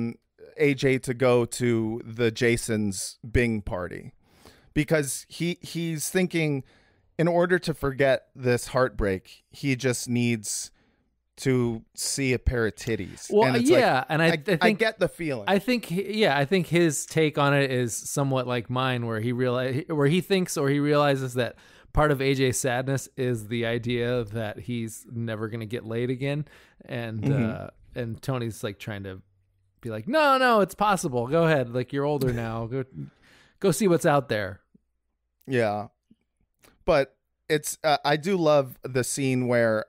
AJ to go to the Jason's Bing party, because he's thinking in order to forget this heartbreak, he just needs to see a pair of titties. Well, and I think I get the feeling. I think his take on it is somewhat like mine, where he realizes that part of AJ's sadness is the idea that he's never going to get laid again, and Tony's like trying to be like, no, it's possible. Go ahead, like you're older now. Go see what's out there. Yeah, but it's I do love the scene where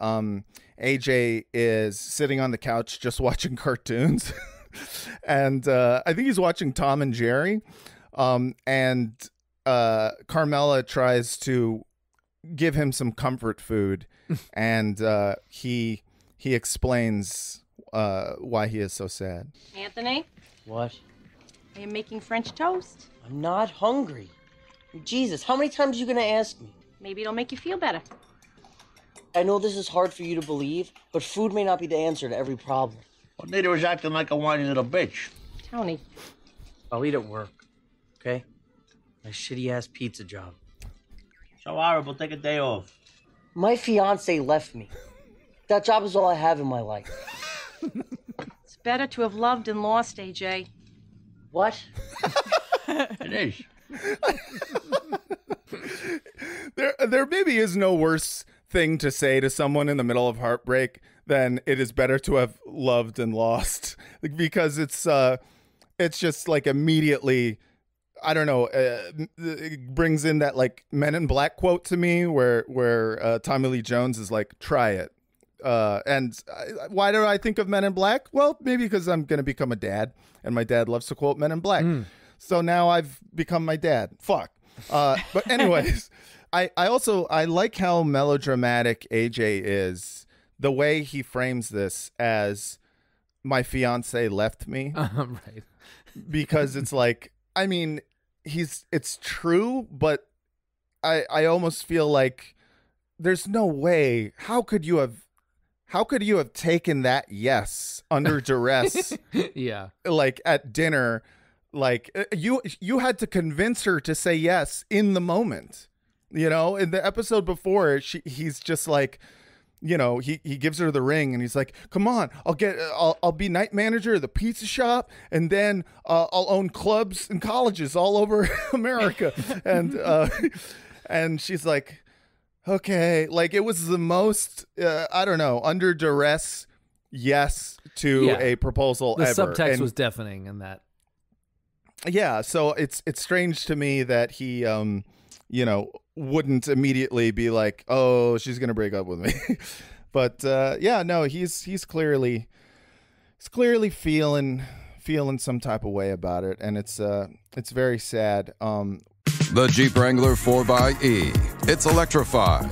AJ is sitting on the couch just watching cartoons, and I think he's watching Tom and Jerry, and Carmela tries to give him some comfort food, and he explains why he is so sad. Anthony? What? Are you making French toast? I'm not hungry. Jesus, how many times are you going to ask me? Maybe it'll make you feel better. I know this is hard for you to believe, but food may not be the answer to every problem. Well, neither is acting like a whiny little bitch. Tony. I'll eat at work, okay? My shitty-ass pizza job. So horrible, take a day off. My fiance left me. That job is all I have in my life. It's better to have loved and lost, AJ. What? It is. There maybe is no worse thing to say to someone in the middle of heartbreak than it is better to have loved and lost, because it's just like immediately, I don't know, it brings in that like Men in Black quote to me where Tommy Lee Jones is like, try it. Why do I think of Men in Black? Well, maybe because I'm going to become a dad, and my dad loves to quote Men in Black. So now I've become my dad. Fuck. But anyways, I like how melodramatic AJ is. The way he frames this as my fiance left me. Right. Because it's like, I mean, it's true, but I almost feel like there's no way. How could you have taken that yes under duress? Yeah. Like at dinner. Like you had to convince her to say yes in the moment, you know. In the episode before, he's just like, you know, he gives her the ring and he's like, come on, I'll be night manager of the pizza shop, and then I'll own clubs and colleges all over America. And she's like, okay, like it was the most I don't know, under duress yes to a proposal the ever. The subtext and was deafening in that. Yeah, so it's strange to me that he, you know, wouldn't immediately be like, "Oh, she's gonna break up with me," but yeah, no, he's clearly feeling some type of way about it, and it's very sad. The Jeep Wrangler 4xe. It's electrified,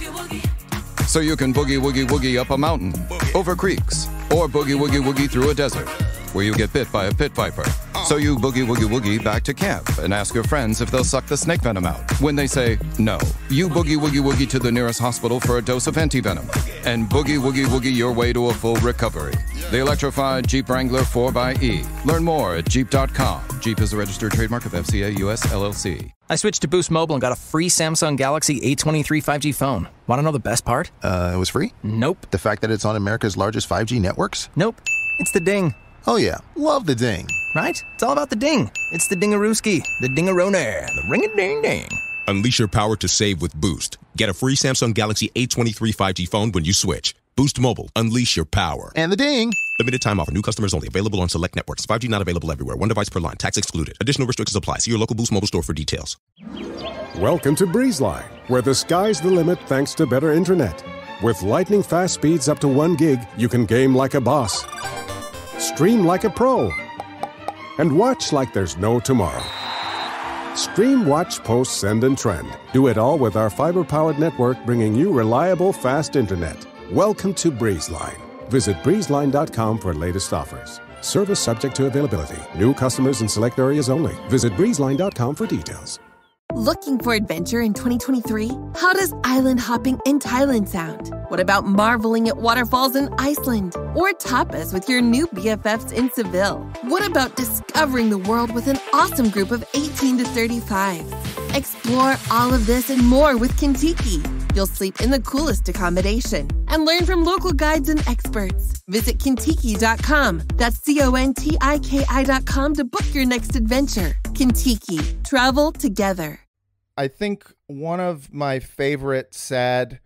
so you can boogie woogie woogie up a mountain, over creeks, or boogie woogie woogie through a desert where you get bit by a pit viper. So you boogie woogie woogie back to camp and ask your friends if they'll suck the snake venom out. When they say no, you boogie woogie woogie to the nearest hospital for a dose of anti-venom and boogie woogie woogie your way to a full recovery. The electrified Jeep Wrangler 4xe. Learn more at Jeep.com. Jeep is a registered trademark of FCA US LLC. I switched to Boost Mobile and got a free Samsung Galaxy A23 5G phone. Want to know the best part? It was free? Nope. The fact that it's on America's largest 5G networks? Nope. It's the ding. Oh yeah, love the ding. Right? It's all about the ding. It's the dingarooski, the dingarona, the ring-a-ding-ding. Unleash your power to save with Boost. Get a free Samsung Galaxy A23 5G phone when you switch. Boost Mobile. Unleash your power. And the ding. Limited time offer. New customers only. Available on select networks. 5G not available everywhere. One device per line. Tax excluded. Additional restrictions apply. See your local Boost Mobile store for details. Welcome to BreezeLine, where the sky's the limit thanks to better internet. With lightning fast speeds up to 1 gig, you can game like a boss, stream like a pro, and watch like there's no tomorrow. Stream, watch, post, send, and trend. Do it all with our fiber-powered network, bringing you reliable, fast internet. Welcome to BreezeLine. Visit breezeline.com for latest offers. Service subject to availability. New customers in select areas only. Visit breezeline.com for details. Looking for adventure in 2023? How does island hopping in Thailand sound? What about marveling at waterfalls in Iceland? Or tapas with your new BFFs in Seville? What about discovering the world with an awesome group of 18 to 35s? Explore all of this and more with Kentucky. You'll sleep in the coolest accommodation and learn from local guides and experts. Visit Kentucky.com. That's CONTIKI.com to book your next adventure. Kentucky. Travel together. I think one of my favorite sad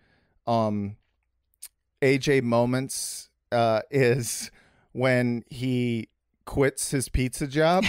AJ moments is when he quits his pizza job.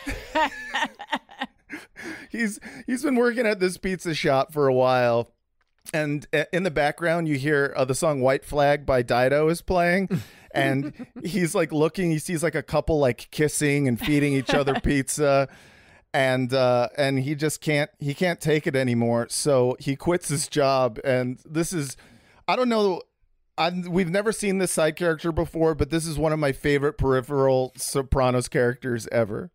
He's been working at this pizza shop for a while, and in the background you hear the song White Flag by Dido is playing, and he's like looking, he sees like a couple like kissing and feeding each other pizza, and he just can't take it anymore, so he quits his job. And this is, I don't know, we've never seen this side character before, but this is one of my favorite peripheral Sopranos characters ever.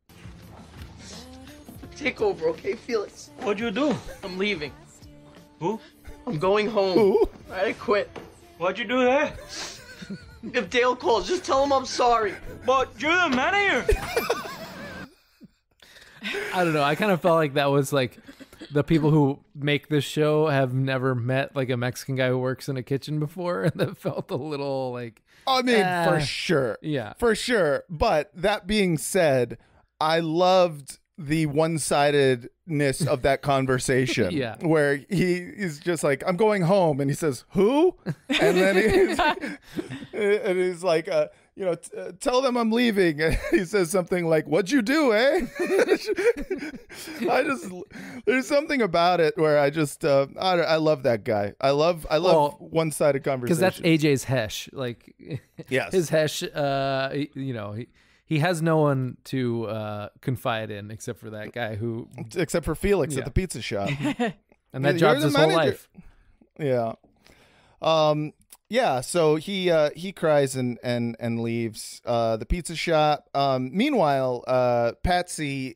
Take over, okay, Felix? What'd you do? I'm leaving. Who? I'm going home. Who? I quit. Why'd you do that? If Dale calls, just tell him I'm sorry. But you're the manager. I don't know. I kind of felt like that was like the people who make this show have never met like a Mexican guy who works in a kitchen before, and that felt a little like. I mean, for sure. Yeah. For sure. But that being said, I loved the one-sidedness of that conversation. Yeah. Where he's just like, I'm going home, and he says, who? And then he's like, tell them I'm leaving. And he says something like, what'd you do, eh? There's something about it where I love that guy. I love one-sided conversation. Because that's AJ's Hesh. Like, yes. His Hesh, he has no one to confide in except for that guy except for Felix at the pizza shop. And that job's his whole life. Yeah. Yeah, so he cries and leaves the pizza shop. Meanwhile, Patsy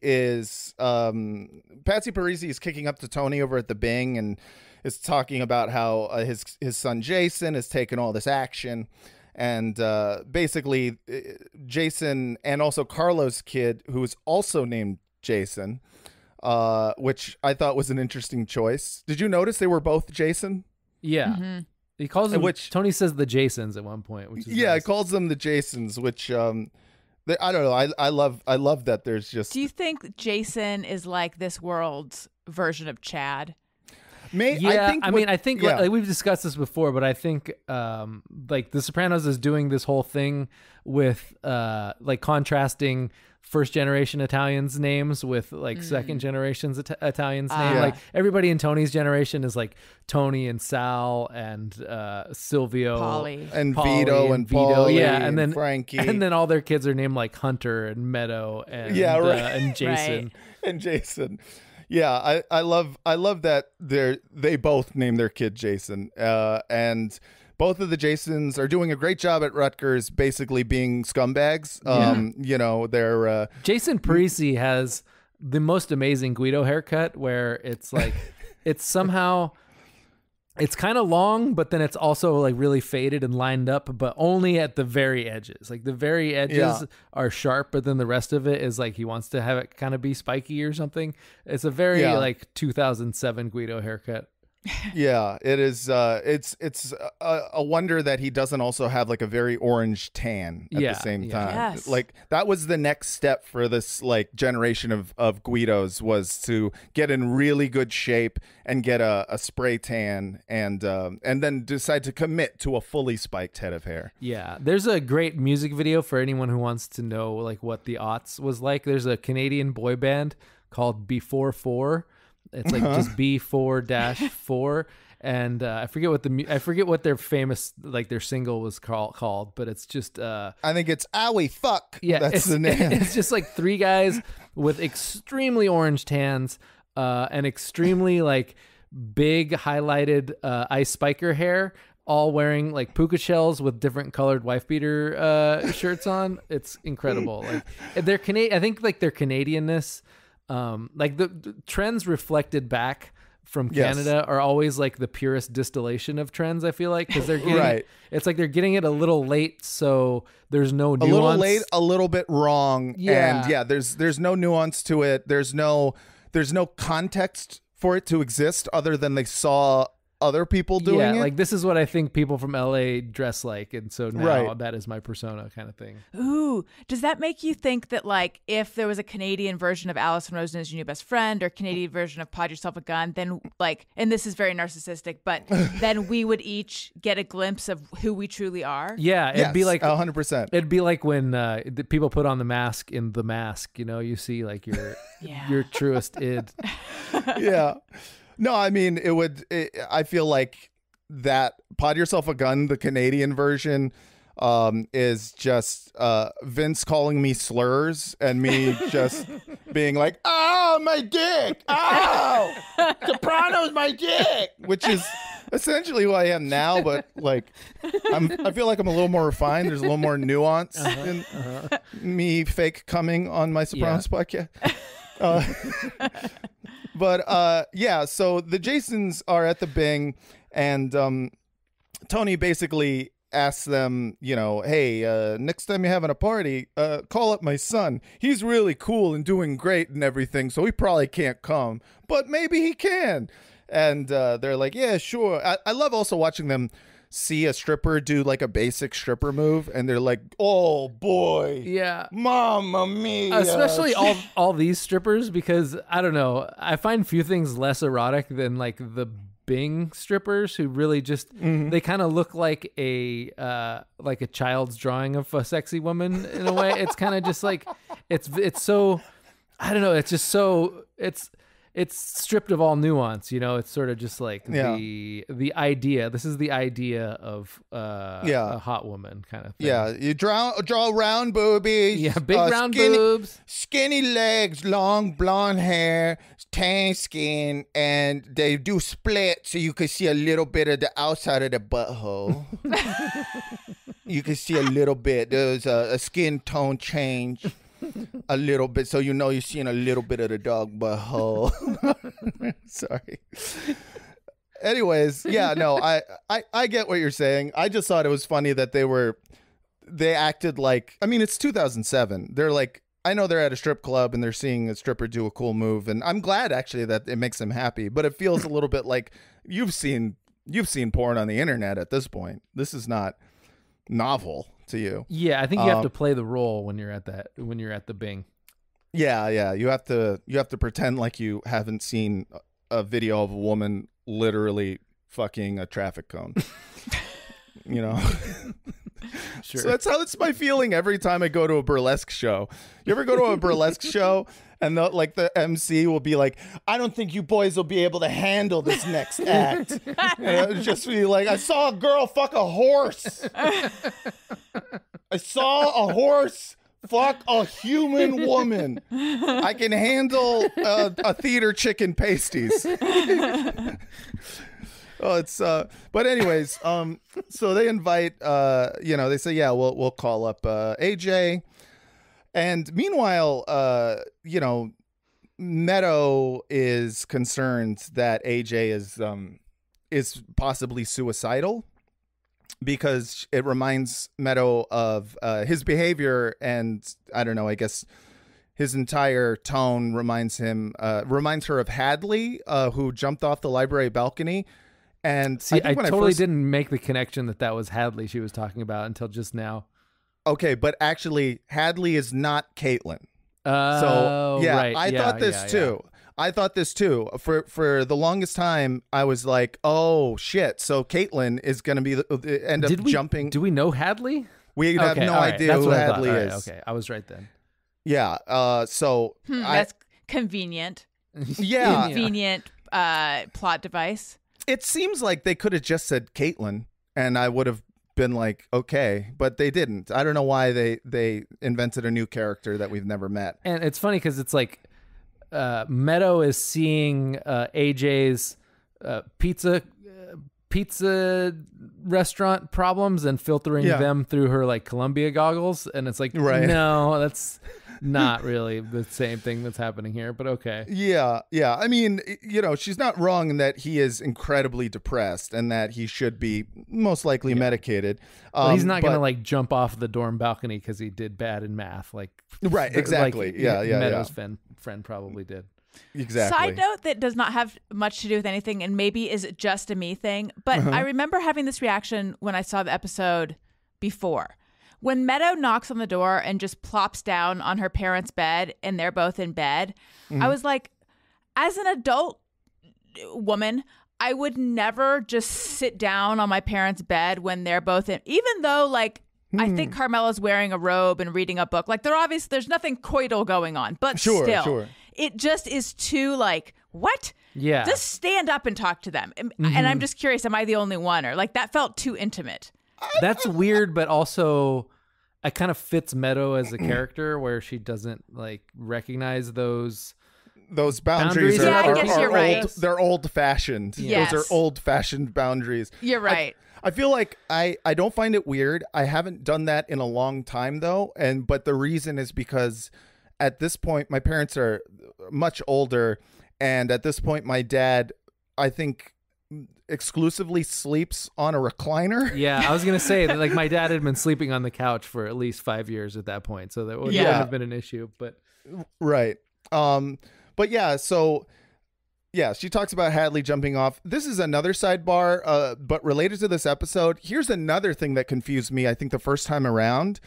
Parisi is kicking up to Tony over at the Bing and is talking about how his son Jason has taken all this action, and basically Jason and also Carlo's kid, who is also named Jason, which I thought was an interesting choice. Did you notice they were both Jason? Yeah. Mm-hmm. He calls them, Tony says the Jasons at one point, which is nice. He calls them the Jasons, which I don't know. I love that there's just. Do you think Jason is like this world's version of Chad? I think like we've discussed this before, but I think like The Sopranos is doing this whole thing with like contrasting first generation Italians names with like second generations Italians name. Like everybody in Tony's generation is like Tony and Sal and Silvio, Paulie and Vito and Vito, and then Frankie, and then all their kids are named like Hunter and Meadow and and Jason right. and Jason. Yeah, I love that they both name their kid Jason, and both of the Jasons are doing a great job at Rutgers, basically being scumbags. They're Jason Parisi has the most amazing Guido haircut, where it's like it's kind of long, but then it's also like really faded and lined up, but only at the very edges. Like the very edges are sharp, but then the rest of it is like he wants to have it kind of be spiky or something. It's a very like 2007 Guido haircut. Yeah, it is. It's a wonder that he doesn't also have like a very orange tan at the same time. Yes. Like that was the next step for this like generation of Guidos, was to get in really good shape and get a spray tan and then decide to commit to a fully spiked head of hair. Yeah, there's a great music video for anyone who wants to know like what the aughts was like. There's a Canadian boy band called Before 4. It's like just B4-4, and I forget what their famous like their single was called, but it's just I think it's Owie Fuck. Yeah, that's the name. It's just like three guys with extremely orange tans and extremely like big highlighted ice spiker hair, all wearing like puka shells with different colored wife beater shirts on. It's incredible. Like they're I think like their Canadianness. Like the trends reflected back from Canada are always like the purest distillation of trends, I feel like, because they're getting it's like they're getting it a little late, so there's no nuance. A little late, a little bit wrong. Yeah. And there's no nuance to it. There's no context for it to exist other than they saw other people doing it. Like this is what I think people from LA dress like, and so now that is my persona kind of thing. Ooh, does that make you think that like if there was a Canadian version of Alison Rosen as your new best friend, or Canadian version of Pod Yourself a Gun, then like, and this is very narcissistic, but then we would each get a glimpse of who we truly are? Yeah, it'd be like 100%. It'd be like when the people put on the mask in The Mask. You know, you see like your truest id. Yeah. No, I mean, I feel like that Pod Yourself a Gun, the Canadian version, is just Vince calling me slurs and me just being like, "Oh, my dick! Oh, Sopranos, my dick!" Which is essentially who I am now, but like, I feel like I'm a little more refined. There's a little more nuance in me fake coming on my Sopranos podcast. But so the Jasons are at the Bing, and Tony basically asks them, hey, next time you're having a party, call up my son. He's really cool and doing great and everything, so he probably can't come, but maybe he can. And they're like, yeah, sure. I love also watching them see a stripper do like a basic stripper move, and they're like, oh boy, yeah, mamma mia. Especially all these strippers, because I don't know, I find few things less erotic than like the Bing strippers, who really just they kind of look like a child's drawing of a sexy woman in a way. It's kind of just like it's so, I don't know, it's just so it's stripped of all nuance, It's sort of just like the idea. This is the idea of a hot woman kind of thing. Yeah, you draw round boobies. Yeah, big round boobs. Skinny legs, long blonde hair, tan skin, and they do split so you can see a little bit of the outside of the butthole. You can see a little bit. There's a skin tone change. A little bit, so you're seeing a little bit of the dog butthole. Sorry. Anyways, yeah, no, I get what you're saying. I just thought it was funny that they acted like, I mean, it's 2007. They're like, I know they're at a strip club and they're seeing a stripper do a cool move, and I'm glad actually that it makes them happy. But it feels a little bit like you've seen porn on the internet at this point. This is not novel to you. Yeah, I think you have to play the role when you're at the Bing. Yeah, you have to pretend like you haven't seen a video of a woman literally fucking a traffic cone. Sure. So that's my feeling every time I go to a burlesque show. You ever go to a burlesque show and the MC will be like, I don't think you boys will be able to handle this next act. And it'll just be like, I saw a girl fuck a horse. I saw a horse fuck a human woman. I can handle a theater chicken pasties. Oh, it's but anyways, so they invite they say, yeah, we'll call up AJ. And meanwhile, Meadow is concerned that AJ is possibly suicidal, because it reminds Meadow of his behavior, and I don't know, I guess his entire tone reminds her of Hadley, who jumped off the library balcony. And see, I totally didn't make the connection that was Hadley she was talking about until just now. Okay, but actually, Hadley is not Caitlin. So yeah, right. I thought this too. Yeah. I thought this too. For the longest time, I was like, "Oh shit!" So Caitlin is going to be jumping. Do we know Hadley? We have no idea who Hadley is. Right, okay, I was right then. Yeah. That's convenient. Yeah. Convenient plot device. It seems like they could have just said Caitlin, and I would have been like, okay, but they didn't. I don't know why they invented a new character that we've never met. And it's funny because it's like Meadow is seeing AJ's pizza restaurant problems and filtering them through her like Columbia goggles, and it's like, no, that's not really the same thing that's happening here, but okay. Yeah. I mean, she's not wrong in that he is incredibly depressed and that he should be most likely medicated. Well, he's not going to like jump off the dorm balcony because he did bad in math. Like, right, exactly. Like, Meadows' friend probably did. Exactly. Side note that does not have much to do with anything and maybe is just a me thing, but I remember having this reaction when I saw the episode before. When Meadow knocks on the door and just plops down on her parents' bed and they're both in bed, I was like, as an adult woman, I would never just sit down on my parents' bed when they're both in, even though like I think Carmela's wearing a robe and reading a book. Like there's nothing coital going on, but still, it just is too like, what? Yeah. Just stand up and talk to them. And I'm just curious, am I the only one? Or like that felt too intimate. That's weird, but also it kind of fits Meadow as a character where she doesn't like recognize those boundaries. Yeah, I guess you're right. They're old fashioned. Yes. Those are old fashioned boundaries. You're right. I feel like I don't find it weird. I haven't done that in a long time though, but the reason is because at this point my parents are much older, and at this point my dad, I think, exclusively sleeps on a recliner. Yeah, I was gonna say that like my dad had been sleeping on the couch for at least 5 years at that point, so that wouldn't have been an issue. But right, but yeah, so yeah, she talks about Hadley jumping off. This is another sidebar, but related to this episode. Here's another thing that confused me, I think, the first time around,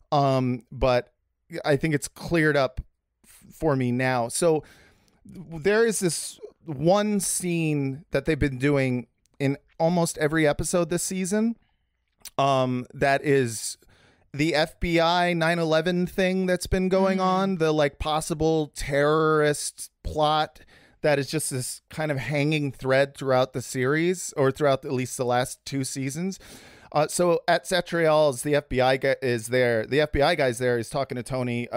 but I think it's cleared up for me now. So there is this one scene that they've been doing in almost every episode this season, that is the FBI 9/11 thing that's been going on, the like possible terrorist plot that is just this kind of hanging thread throughout the series, or throughout at least the last 2 seasons. So at Satrial's, the FBI guy is there. The FBI guy's there. He's talking to Tony,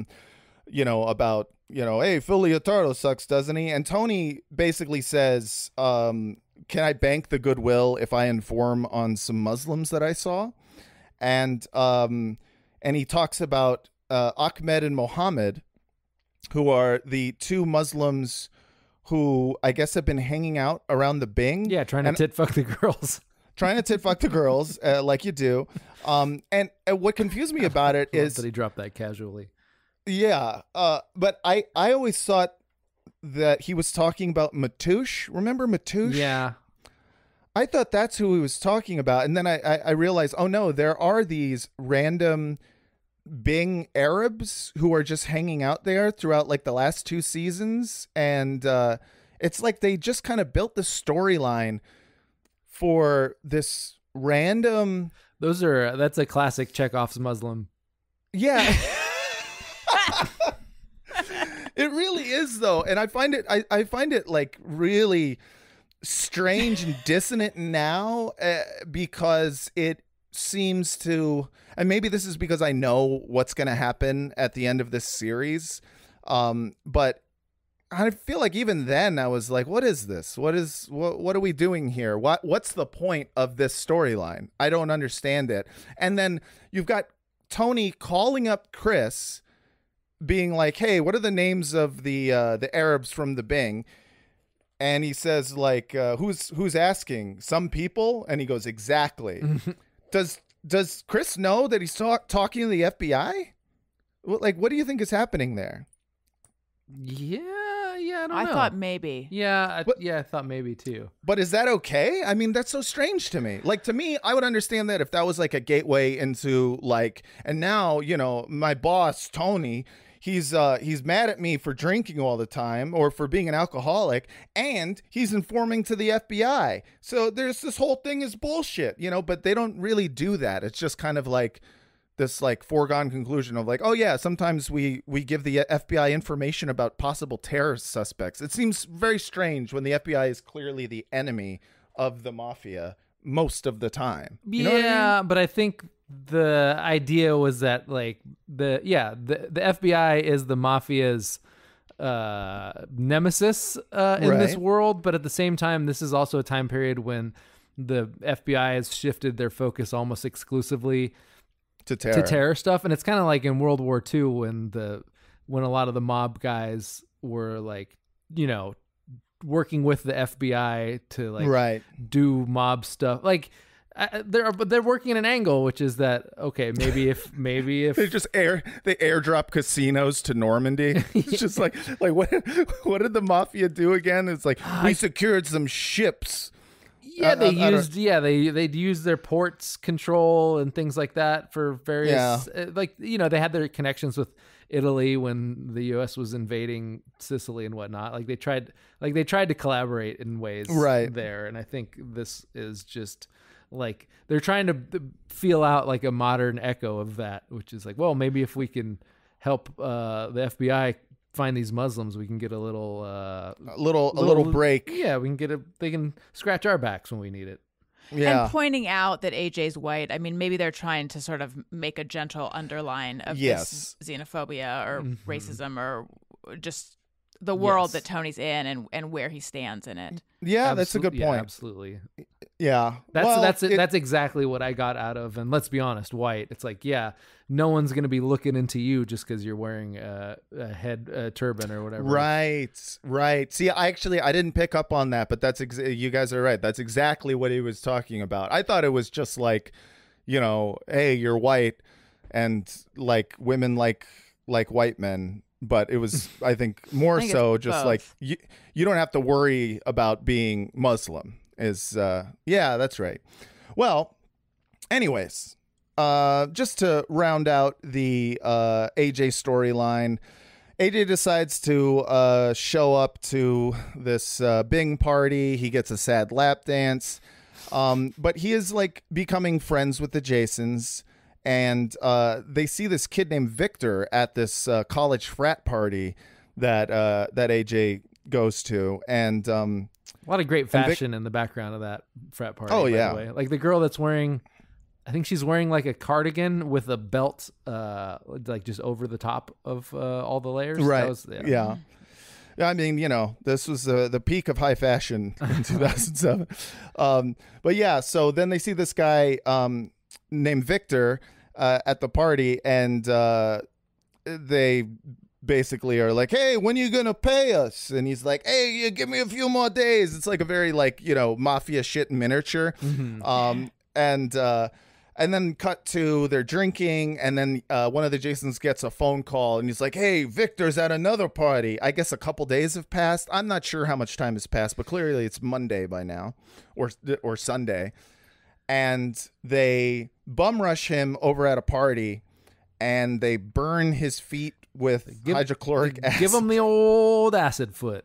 about, hey, Phil Leotardo sucks, doesn't he? And Tony basically says, can I bank the goodwill if I inform on some Muslims that I saw? And he talks about Ahmed and Mohammed, who are the 2 Muslims who I guess have been hanging out around the Bing. Yeah, trying to tit fuck the girls. Trying to tit fuck the girls, like you do. And what confused me about it is that he dropped that casually. Yeah, but I always thought that he was talking about Matouche. Remember Matouche? Yeah. I thought that's who he was talking about. And then I realized, oh no, there are these random Bing Arabs who are just hanging out there throughout like the last 2 seasons. And it's like they just kind of built the storyline for this random. That's a classic Chekhov's Muslim. Yeah. It really is though, and I find it like really strange and dissonant now, because it seems to, and maybe this is because I know what's going to happen at the end of this series, but I feel like even then I was like, what is this? What are we doing here? What's the point of this storyline? I don't understand it. And then you've got Tony calling up Chris, being like, hey, what are the names of the Arabs from the Bing? And he says like, who's asking? Some people? And he goes, exactly. Does Chris know that he's talking to the FBI? Like, what do you think is happening there? Yeah, I don't know. I thought maybe. Yeah, I thought maybe too. But is that okay? I mean, that's so strange to me. Like, to me, I would understand that if that was like a gateway into like, and now, you know, my boss, Tony, he's mad at me for drinking all the time or for being an alcoholic, and he's informing to the FBI. So there's this whole thing is bullshit, you know, but they don't really do that. It's just kind of like this like foregone conclusion of like, oh yeah, sometimes we give the FBI information about possible terrorist suspects. It seems very strange when the FBI is clearly the enemy of the mafia most of the time. You know what I mean? But I think the idea was that like the FBI is the mafia's nemesis in this world, but at the same time, this is also a time period when the FBI has shifted their focus almost exclusively to terror stuff. And it's kind of like in World War II when a lot of the mob guys were like, you know, working with the FBI to like do mob stuff. Like they're working in an angle, which is that, okay, maybe if they just airdrop casinos to Normandy. It's just like what did the mafia do again? It's like we secured some ships. Yeah, they'd use their ports control and things like that for various, like, you know, they had their connections with Italy when the U.S. was invading Sicily and whatnot. Like they tried to collaborate in ways there. And I think this is just like, they're trying to feel out like a modern echo of that, which is like, well, maybe if we can help the FBI find these Muslims, we can get a little break. Yeah, they can scratch our backs when we need it. Yeah. And pointing out that AJ's white, I mean, maybe they're trying to sort of make a gentle underline of this xenophobia or racism or just the world that Tony's in and where he stands in it. Yeah, that's a good point. Yeah, absolutely. Yeah. That's exactly what I got out of. And let's be honest, white, it's like, yeah, no one's going to be looking into you just because you're wearing a head turban or whatever. Right. See, I didn't pick up on that, but you guys are right. That's exactly what he was talking about. I thought it was just like, you know, hey, you're white and like women like white men. But it was, I think, more so just both. Like you don't have to worry about being Muslim. That's right. Well, anyways, just to round out the AJ storyline, AJ decides to show up to this Bing party. He gets a sad lap dance, but he is like becoming friends with the Jasons. And they see this kid named Victor at this college frat party that AJ goes to, and a lot of great fashion in the background of that frat party. Oh yeah, by the way. Like the girl that's wearing, I think she's wearing like a cardigan with a belt, like just over the top of all the layers. Right. Yeah. I mean, you know, this was the peak of high fashion in 2007. But yeah, so then they see this guy named Victor at the party, and they basically are like, hey, when are you gonna pay us? And he's like, hey, you give me a few more days. It's like a very like, you know, mafia shit in miniature. And then cut to they're drinking, and then one of the Jasons gets a phone call, and he's like, hey, Victor's at another party. I guess a couple days have passed. I'm not sure how much time has passed, but clearly it's Monday by now, or Sunday. And they bum rush him over at a party, and they burn his feet with hydrochloric acid. Give him the old acid foot.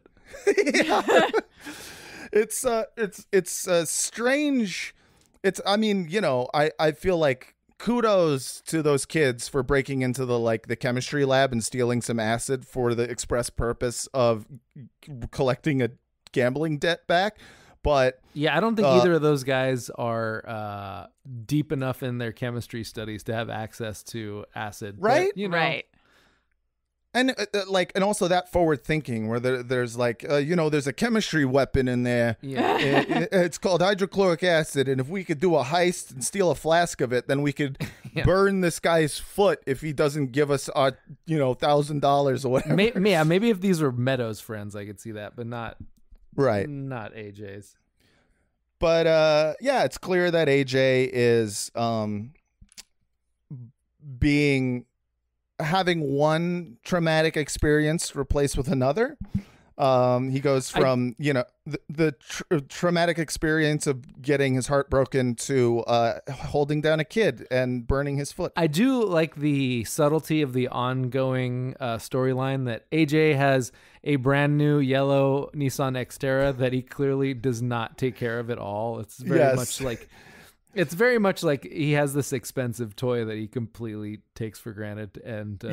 It's strange. I mean, you know, I feel like kudos to those kids for breaking into the chemistry lab and stealing some acid for the express purpose of collecting a gambling debt back. But yeah, I don't think either of those guys are deep enough in their chemistry studies to have access to acid. Right? But, you know, right. And and also that forward thinking where there's like, you know, there's a chemistry weapon in there. Yeah. It's called hydrochloric acid. And if we could do a heist and steal a flask of it, then we could burn this guy's foot if he doesn't give us our, you know, $1,000 or whatever. Maybe if these were Meadows friends, I could see that, but not AJ's. But it's clear that AJ is being having one traumatic experience replaced with another. He goes from, the traumatic experience of getting his heart broken to holding down a kid and burning his foot. I do like the subtlety of the ongoing storyline that AJ has a brand new yellow Nissan Xterra that he clearly does not take care of at all. It's very much like he has this expensive toy that he completely takes for granted. And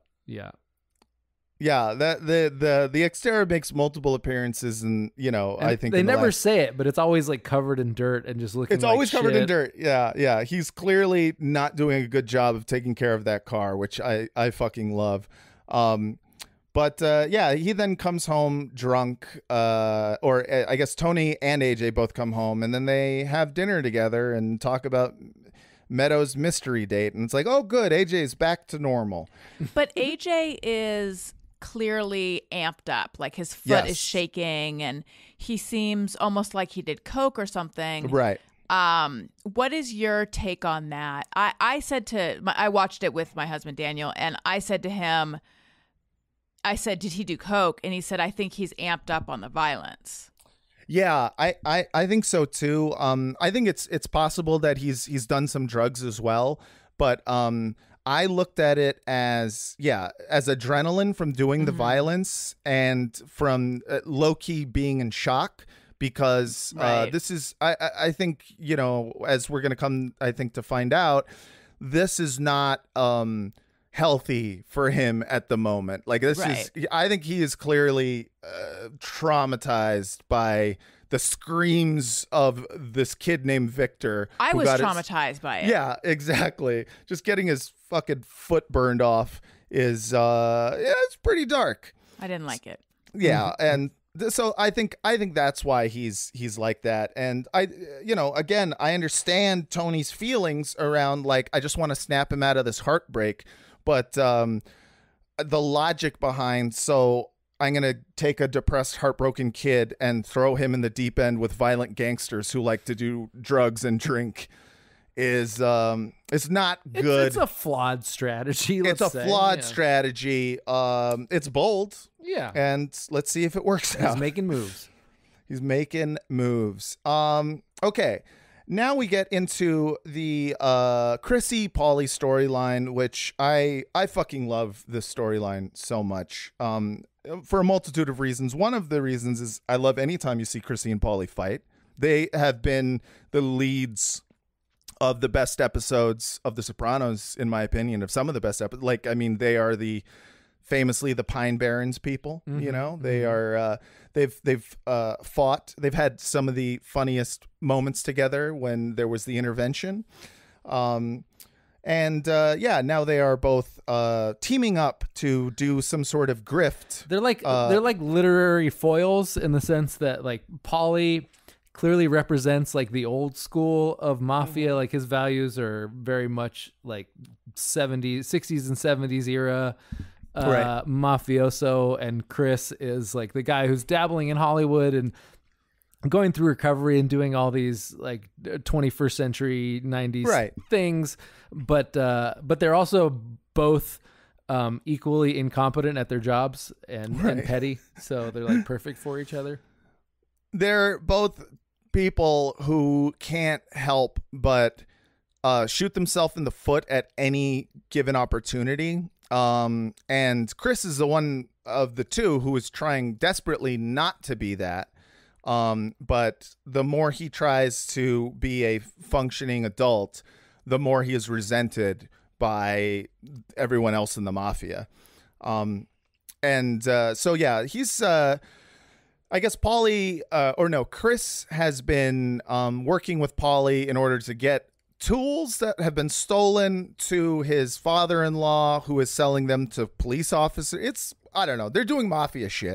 Yeah, that the Xterra makes multiple appearances, and I think they never say it, but it's always like covered in dirt and just looking. It's always covered in shit. dirt. Yeah. He's clearly not doing a good job of taking care of that car, which I fucking love. But he then comes home drunk, or I guess Tony and AJ both come home, and then they have dinner together and talk about Meadows' mystery date, and it's like, oh, good, AJ's back to normal. But AJ is clearly amped up, like his foot is shaking, and he seems almost like he did coke or something. Right. What is your take on that? I watched it with my husband Daniel, and I said to him, did he do coke? And he said, I think he's amped up on the violence. Yeah, I think so too. I think it's possible that he's done some drugs as well, but I looked at it as adrenaline from doing the violence and from low key being in shock, because this is I think, as we're gonna come to find out, this is not healthy for him at the moment. Like I think he is clearly traumatized by the screams of this kid named Victor. I was traumatized by it. Yeah, exactly. Just getting his fucking foot burned off is it's pretty dark. I didn't like it. Yeah, and so I think that's why he's like that. And I understand Tony's feelings around, like, I just want to snap him out of this heartbreak. But the logic behind, so I'm going to take a depressed, heartbroken kid and throw him in the deep end with violent gangsters who like to do drugs and drink is not good. It's a flawed strategy. It's a flawed strategy. It's bold. Yeah. And let's see if it works out. He's making moves. Okay. Now we get into the Chrissy Paulie storyline, which I fucking love this storyline so much, for a multitude of reasons. One of the reasons is I love anytime you see Chrissy and Paulie fight. They have been the leads of the best episodes of The Sopranos, in my opinion, of some of the best episodes. Like, I mean, they are famously the Pine Barrens people. They are they've fought. They've had some of the funniest moments together when there was the intervention, now they are both teaming up to do some sort of grift. They're like literary foils, in the sense that, like, Paulie clearly represents like the old school of mafia. Like, his values are very much like 60s and 70s era mafioso, and Chris is like the guy who's dabbling in Hollywood and going through recovery and doing all these like 21st century 90s things, but they're also both equally incompetent at their jobs and petty, so they're like perfect for each other. They're both people who can't help but shoot themselves in the foot at any given opportunity. And Chris is the one of the two who is trying desperately not to be that. But the more he tries to be a functioning adult, the more he is resented by everyone else in the mafia. He's, I guess Chris has been working with Paulie in order to get tools that have been stolen to his father-in-law, who is selling them to police officers. They're doing mafia shit.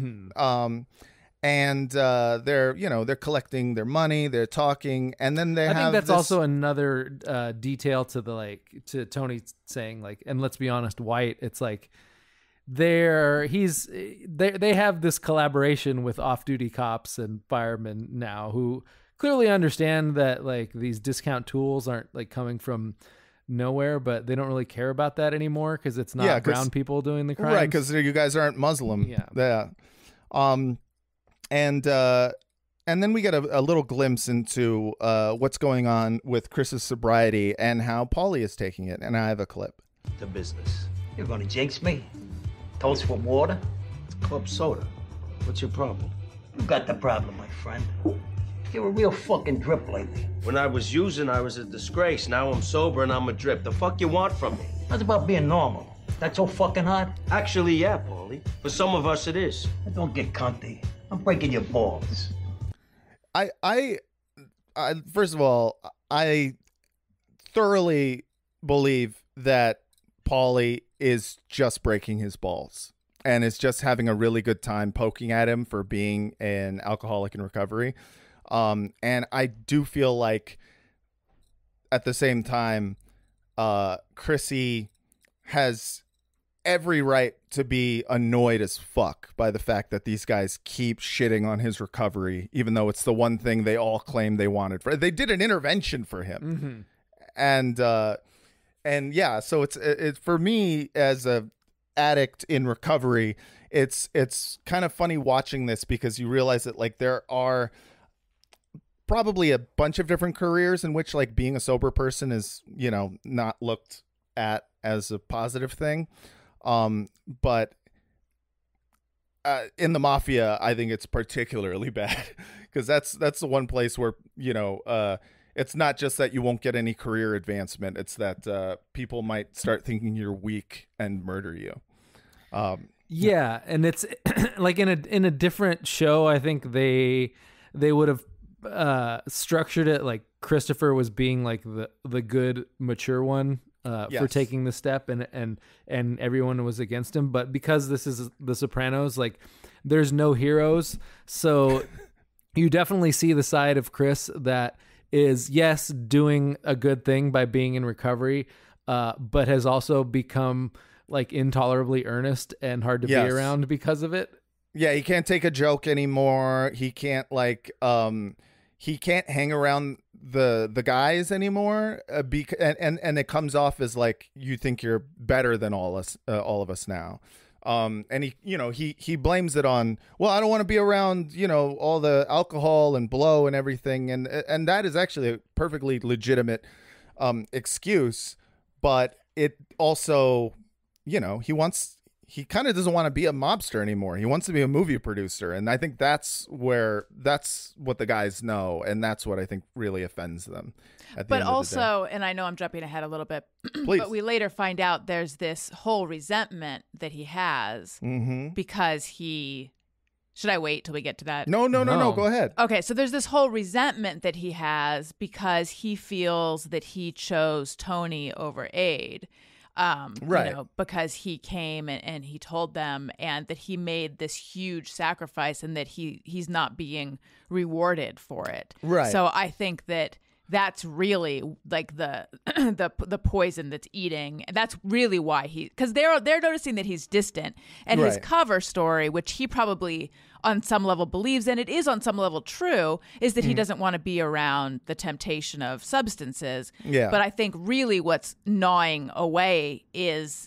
They're collecting their money, they're talking, and then I think that's also another detail to Tony saying, like, and let's be honest, White, it's like they have this collaboration with off-duty cops and firemen now who clearly understand that, like, these discount tools aren't like coming from nowhere, but they don't really care about that anymore because it's not brown people doing the crimes. Right, because you guys aren't Muslim. Yeah. And then we get a little glimpse into what's going on with Chris's sobriety and how Paulie is taking it. And I have a clip. The business. You're gonna jinx me? Toast for water? It's club soda. What's your problem? You got the problem, my friend. You're a real fucking drip lately. When I was using, I was a disgrace. Now I'm sober and I'm a drip. The fuck you want from me? How's about being normal? That's so fucking hard? Actually, yeah, Paulie. For some of us, it is. Don't get cunty. I'm breaking your balls. I first of all, I thoroughly believe that Paulie is just breaking his balls and is just having a really good time poking at him for being an alcoholic in recovery. And I do feel like at the same time, Chrissy has every right to be annoyed as fuck by the fact that these guys keep shitting on his recovery, even though it's the one thing they all claim they wanted. They did an intervention for him. And yeah, so it's for me as a addict in recovery, it's kind of funny watching this because you realize that like there are probably a bunch of different careers in which like being a sober person is, you know, not looked at as a positive thing. But in the mafia, I think it's particularly bad because that's the one place where, you know, it's not just that you won't get any career advancement. It's that people might start thinking you're weak and murder you. Yeah. And it's like in a different show, I think they would have structured it like Christopher was being like the good, mature one. For taking the step and everyone was against him. But because this is The Sopranos, like there's no heroes. So you definitely see the side of Chris that is, yes, doing a good thing by being in recovery, but has also become like intolerably earnest and hard to be around because of it. Yeah. He can't take a joke anymore. He can't like, he can't hang around the guys anymore and it comes off as like you think you're better than all of us now, and he blames it on, well, I don't want to be around, you know, all the alcohol and blow and everything, and that is actually a perfectly legitimate excuse, but it also, you know, he kind of doesn't want to be a mobster anymore. He wants to be a movie producer. And I think that's what the guys know. And that's what I think really offends them. But also, and I know I'm jumping ahead a little bit, but we later find out there's this whole resentment that he has because should I wait till we get to that? No, go ahead. Okay. So there's this whole resentment that he has because he feels that he chose Tony over Aid. Right. You know, because he came and he told them, and that he made this huge sacrifice, and that he's not being rewarded for it. Right. So I think that's really like the poison that's eating. And that's really why because they're noticing that he's distant, and his cover story, which he probably on some level believes, and it is on some level true, is that he doesn't want to be around the temptation of substances. Yeah. But I think really what's gnawing away is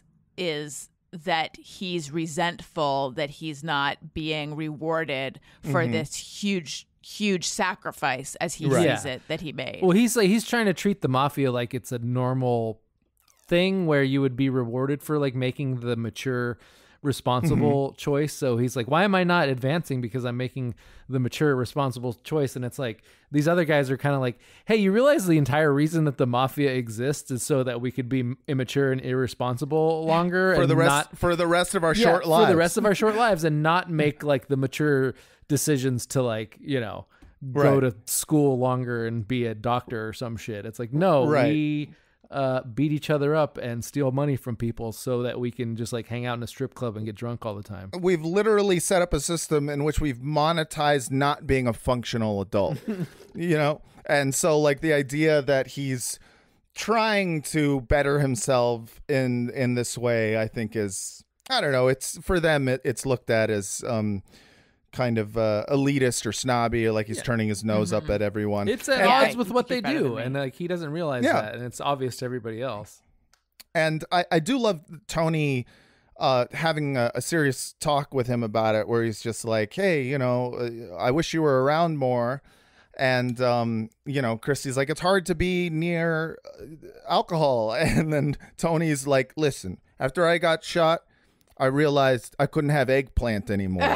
that he's resentful that he's not being rewarded for this huge sacrifice, as he sees it, that he made. Well, he's trying to treat the mafia like it's a normal thing where you would be rewarded for like making the mature, responsible choice. So he's like, why am I not advancing because I'm making the mature, responsible choice? And it's like these other guys are kind of like, hey, you realize the entire reason that the mafia exists is so that we could be immature and irresponsible longer for the rest of our short lives. For the rest of our short lives, and not make like the mature decisions to like, you know, go to school longer and be a doctor or some shit. It's like, no, we beat each other up and steal money from people so that we can just like hang out in a strip club and get drunk all the time. We've literally set up a system in which we've monetized not being a functional adult, you know? And so like the idea that he's trying to better himself in this way, I think is, I don't know, it's for them, it's looked at as kind of elitist or snobby, or like he's turning his nose up at everyone. It's at odds with what they do, and like he doesn't realize that, and it's obvious to everybody else. And I do love Tony having a serious talk with him about it, where he's just like, hey, you know, I wish you were around more. And, you know, Christy's like, it's hard to be near alcohol. And then Tony's like, listen, after I got shot, I realized I couldn't have eggplant anymore.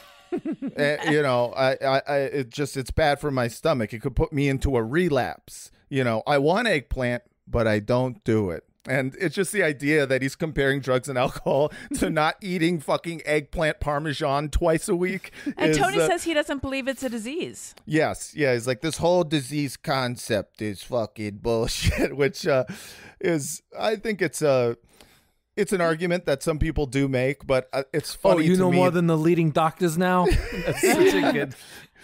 You know, it's bad for my stomach. It could put me into a relapse. You know, I want eggplant, but I don't do it. And it's just the idea that he's comparing drugs and alcohol to not eating fucking eggplant parmesan twice a week. And Tony says he doesn't believe it's a disease. Yes. Yeah. He's like, this whole disease concept is fucking bullshit, which is, I think it's an argument that some people do make, but it's funny. Oh, you know more than the leading doctors now? That's such a good.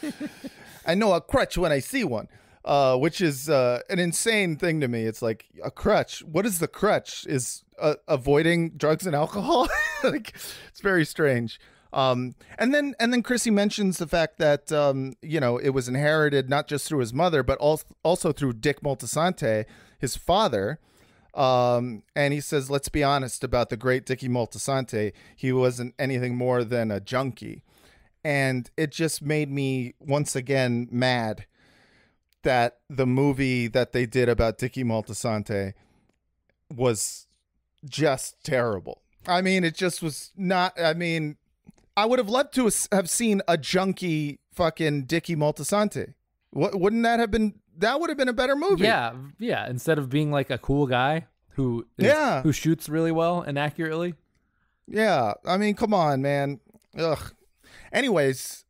I know a crutch when I see one. Which is an insane thing to me. It's like a crutch. What is the crutch? Is avoiding drugs and alcohol? Like, it's very strange. And then Chrissy mentions the fact that you know, it was inherited not just through his mother, but also through Dick Moltisanti, his father. And he says, let's be honest about the great Dickie Moltisanti. He wasn't anything more than a junkie, and it just made me once again mad that the movie that they did about Dickie Moltisanti was just terrible. I mean, it just was not. I mean, I would have loved to have seen a junkie fucking Dickie Moltisanti. Wouldn't that have been? That would have been a better movie. Yeah, yeah. Instead of being like a cool guy who shoots really well and accurately. Yeah, I mean, come on, man. Ugh. Anyways,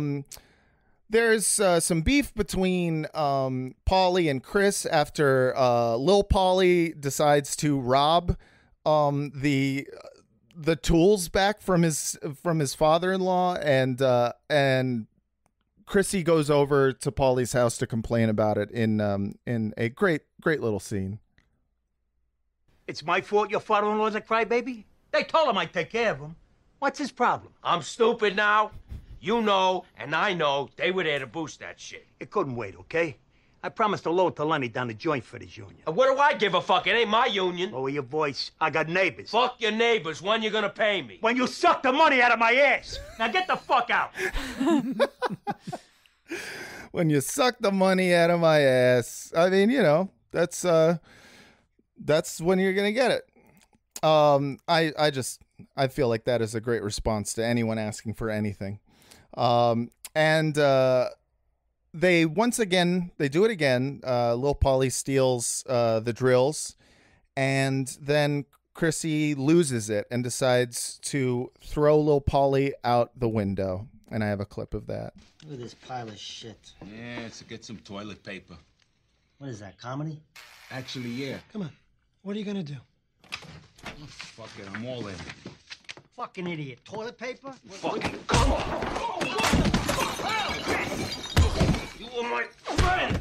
there's some beef between Paulie and Chris after Lil Paulie decides to rob the tools back from his father-in-law, and Chrissy goes over to Paulie's house to complain about it in a great little scene. It's my fault your father-in-law's a crybaby? They told him I'd take care of him. What's his problem? I'm stupid now. You know, and I know, they were there to boost that shit. It couldn't wait, okay? I promised a load to Lenny down the joint for this union. What do I give a fuck? It ain't my union. Lower your voice. I got neighbors. Fuck your neighbors. When you gonna pay me? When you suck the money out of my ass. Now get the fuck out. When you suck the money out of my ass. I mean, you know, that's when you're gonna get it. I feel like that is a great response to anyone asking for anything. And they do it again. Lil Paulie steals the drills, and then Chrissy loses it and decides to throw Lil Paulie out the window. And I have a clip of that. Look at this pile of shit. Yeah, it's to get some toilet paper. What is that, comedy? Actually, yeah. Come on. What are you gonna do? Oh, fuck it, I'm all in. Fucking idiot. Toilet paper? Fucking come on. You were my friend.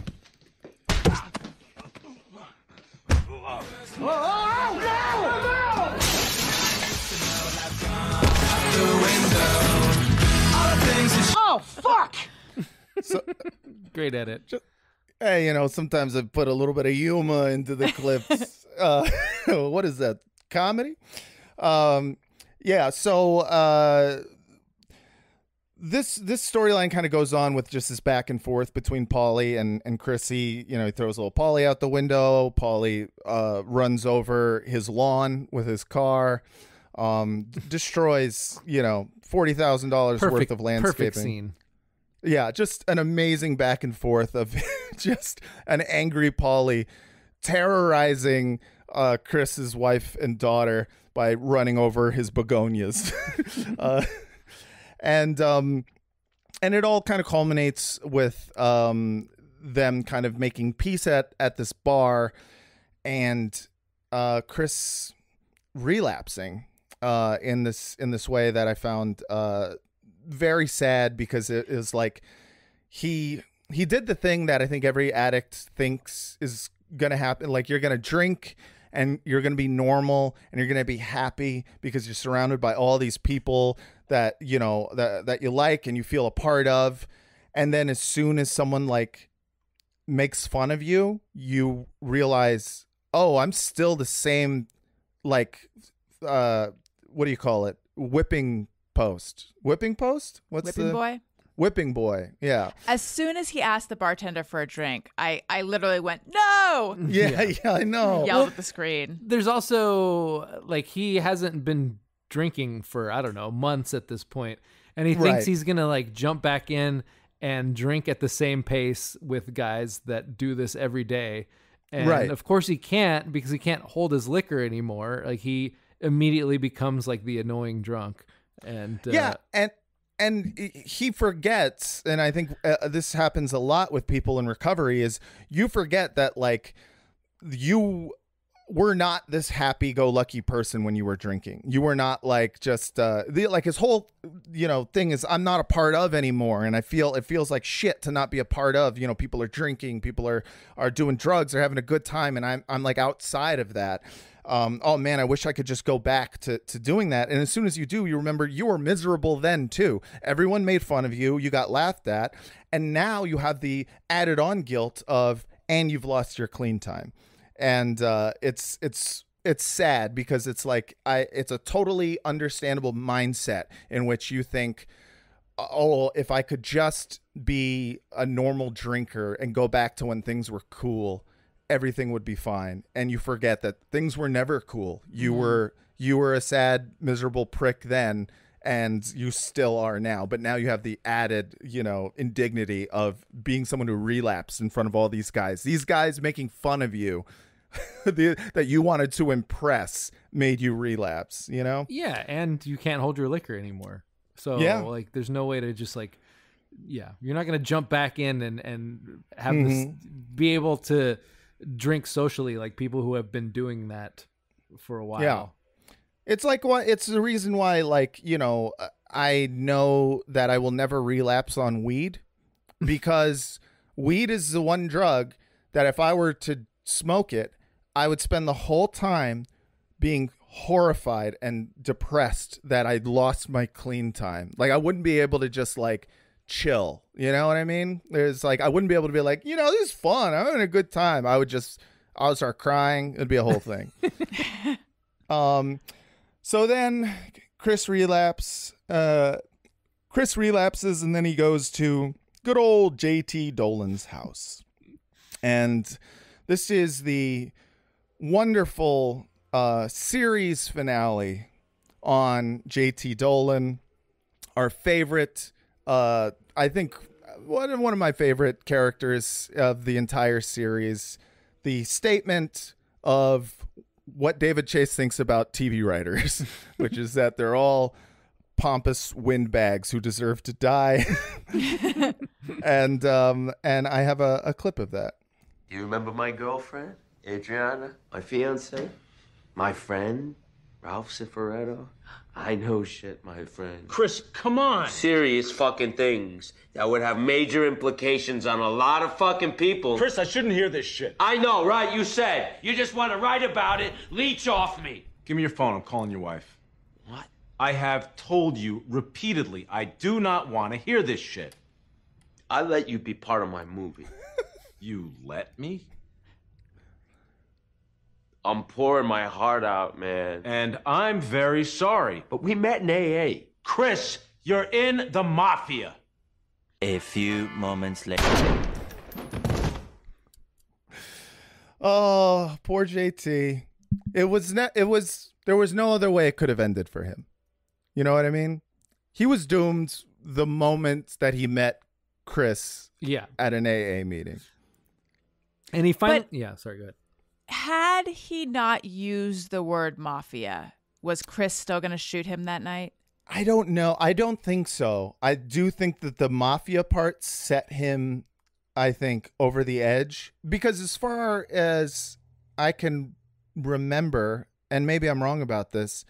Oh, fuck! So, great edit. Hey, you know, sometimes I put a little bit of humor into the clips. What is that? Comedy? Yeah, so this storyline kind of goes on with just this back and forth between Paulie and Chrissy. You know, he throws little Paulie out the window. Paulie runs over his lawn with his car, destroys, you know, $40,000 worth of landscaping. Perfect scene. Yeah, just an amazing back and forth of just an angry Paulie terrorizing Chris's wife and daughter by running over his begonias. And it all kind of culminates with them kind of making peace at this bar, and Chris relapsing in this way that I found very sad, because it is like he did the thing that I think every addict thinks is gonna happen. Like, you're gonna drink and you're going to be normal and you're going to be happy because you're surrounded by all these people that, you know, that you like and you feel a part of. And then as soon as someone like makes fun of you, you realize, oh, I'm still the same, like, what do you call it? Whipping post? Whipping boy? Whipping boy. Yeah. As soon as he asked the bartender for a drink, I literally went, no. Yeah, I know. Yelled at the screen. There's also, like, he hasn't been drinking for, I don't know, months at this point, and he thinks he's going to, like, jump back in and drink at the same pace with guys that do this every day. And of course he can't, because he can't hold his liquor anymore. Like, he immediately becomes like the annoying drunk. And and he forgets, and I think this happens a lot with people in recovery, is you forget that, like, you were not this happy-go-lucky person when you were drinking. You were not like just like his whole, you know, thing is, I'm not a part of anymore, and it feels like shit to not be a part of. You know, people are drinking, people are doing drugs, they're having a good time, and I'm like outside of that. Oh man, I wish I could just go back to doing that. And as soon as you do, you remember you were miserable then too. Everyone made fun of you, you got laughed at, and now you have the added on guilt of, and you've lost your clean time. And it's sad, because it's like it's a totally understandable mindset in which you think, oh, if I could just be a normal drinker and go back to when things were cool, everything would be fine. And you forget that things were never cool. You were a sad, miserable prick then, and you still are now. But now you have the added, you know, indignity of being someone who relapsed in front of all these guys. These guys making fun of you that you wanted to impress made you relapse, you know? Yeah, and you can't hold your liquor anymore. So, like, there's no way to just, like, you're not going to jump back in and have this, be able to drink socially like people who have been doing that for a while. Yeah. It's like it's the reason why, like, you know, I know that I will never relapse on weed, because weed is the one drug that if I were to smoke it, I would spend the whole time being horrified and depressed that I'd lost my clean time. Like, I wouldn't be able to just, like, chill. You know what I mean? There's, like, I wouldn't be able to be like, you know, this is fun, I'm having a good time. I would start crying. It'd be a whole thing. So then Chris relapses, and then he goes to good old JT Dolan's house. And this is the wonderful series finale on JT Dolan, our favorite, I think one of my favorite characters of the entire series. The statement of what David Chase thinks about TV writers, which is that they're all pompous windbags who deserve to die. and I have a clip of that. You remember my girlfriend, Adriana, my fiance, my friend, Ralph Cifaretto? I know shit, my friend. Chris, come on. Serious fucking things that would have major implications on a lot of fucking people. Chris, I shouldn't hear this shit. I know, right? You said. You just want to write about it, leech off me. Give me your phone. I'm calling your wife. What? I have told you repeatedly, I do not want to hear this shit. I let you be part of my movie. You let me? I'm pouring my heart out, man. And I'm very sorry. But we met in AA. Chris, you're in the mafia. A few moments later. Oh, poor JT. There was no other way it could have ended for him. You know what I mean? He was doomed the moment that he met Chris at an AA meeting. And he finally sorry, go ahead. Had he not used the word mafia, was Chris still going to shoot him that night? I don't know. I don't think so. I do think that the mafia part set him, I think, over the edge. Because as far as I can remember, and maybe I'm wrong about this,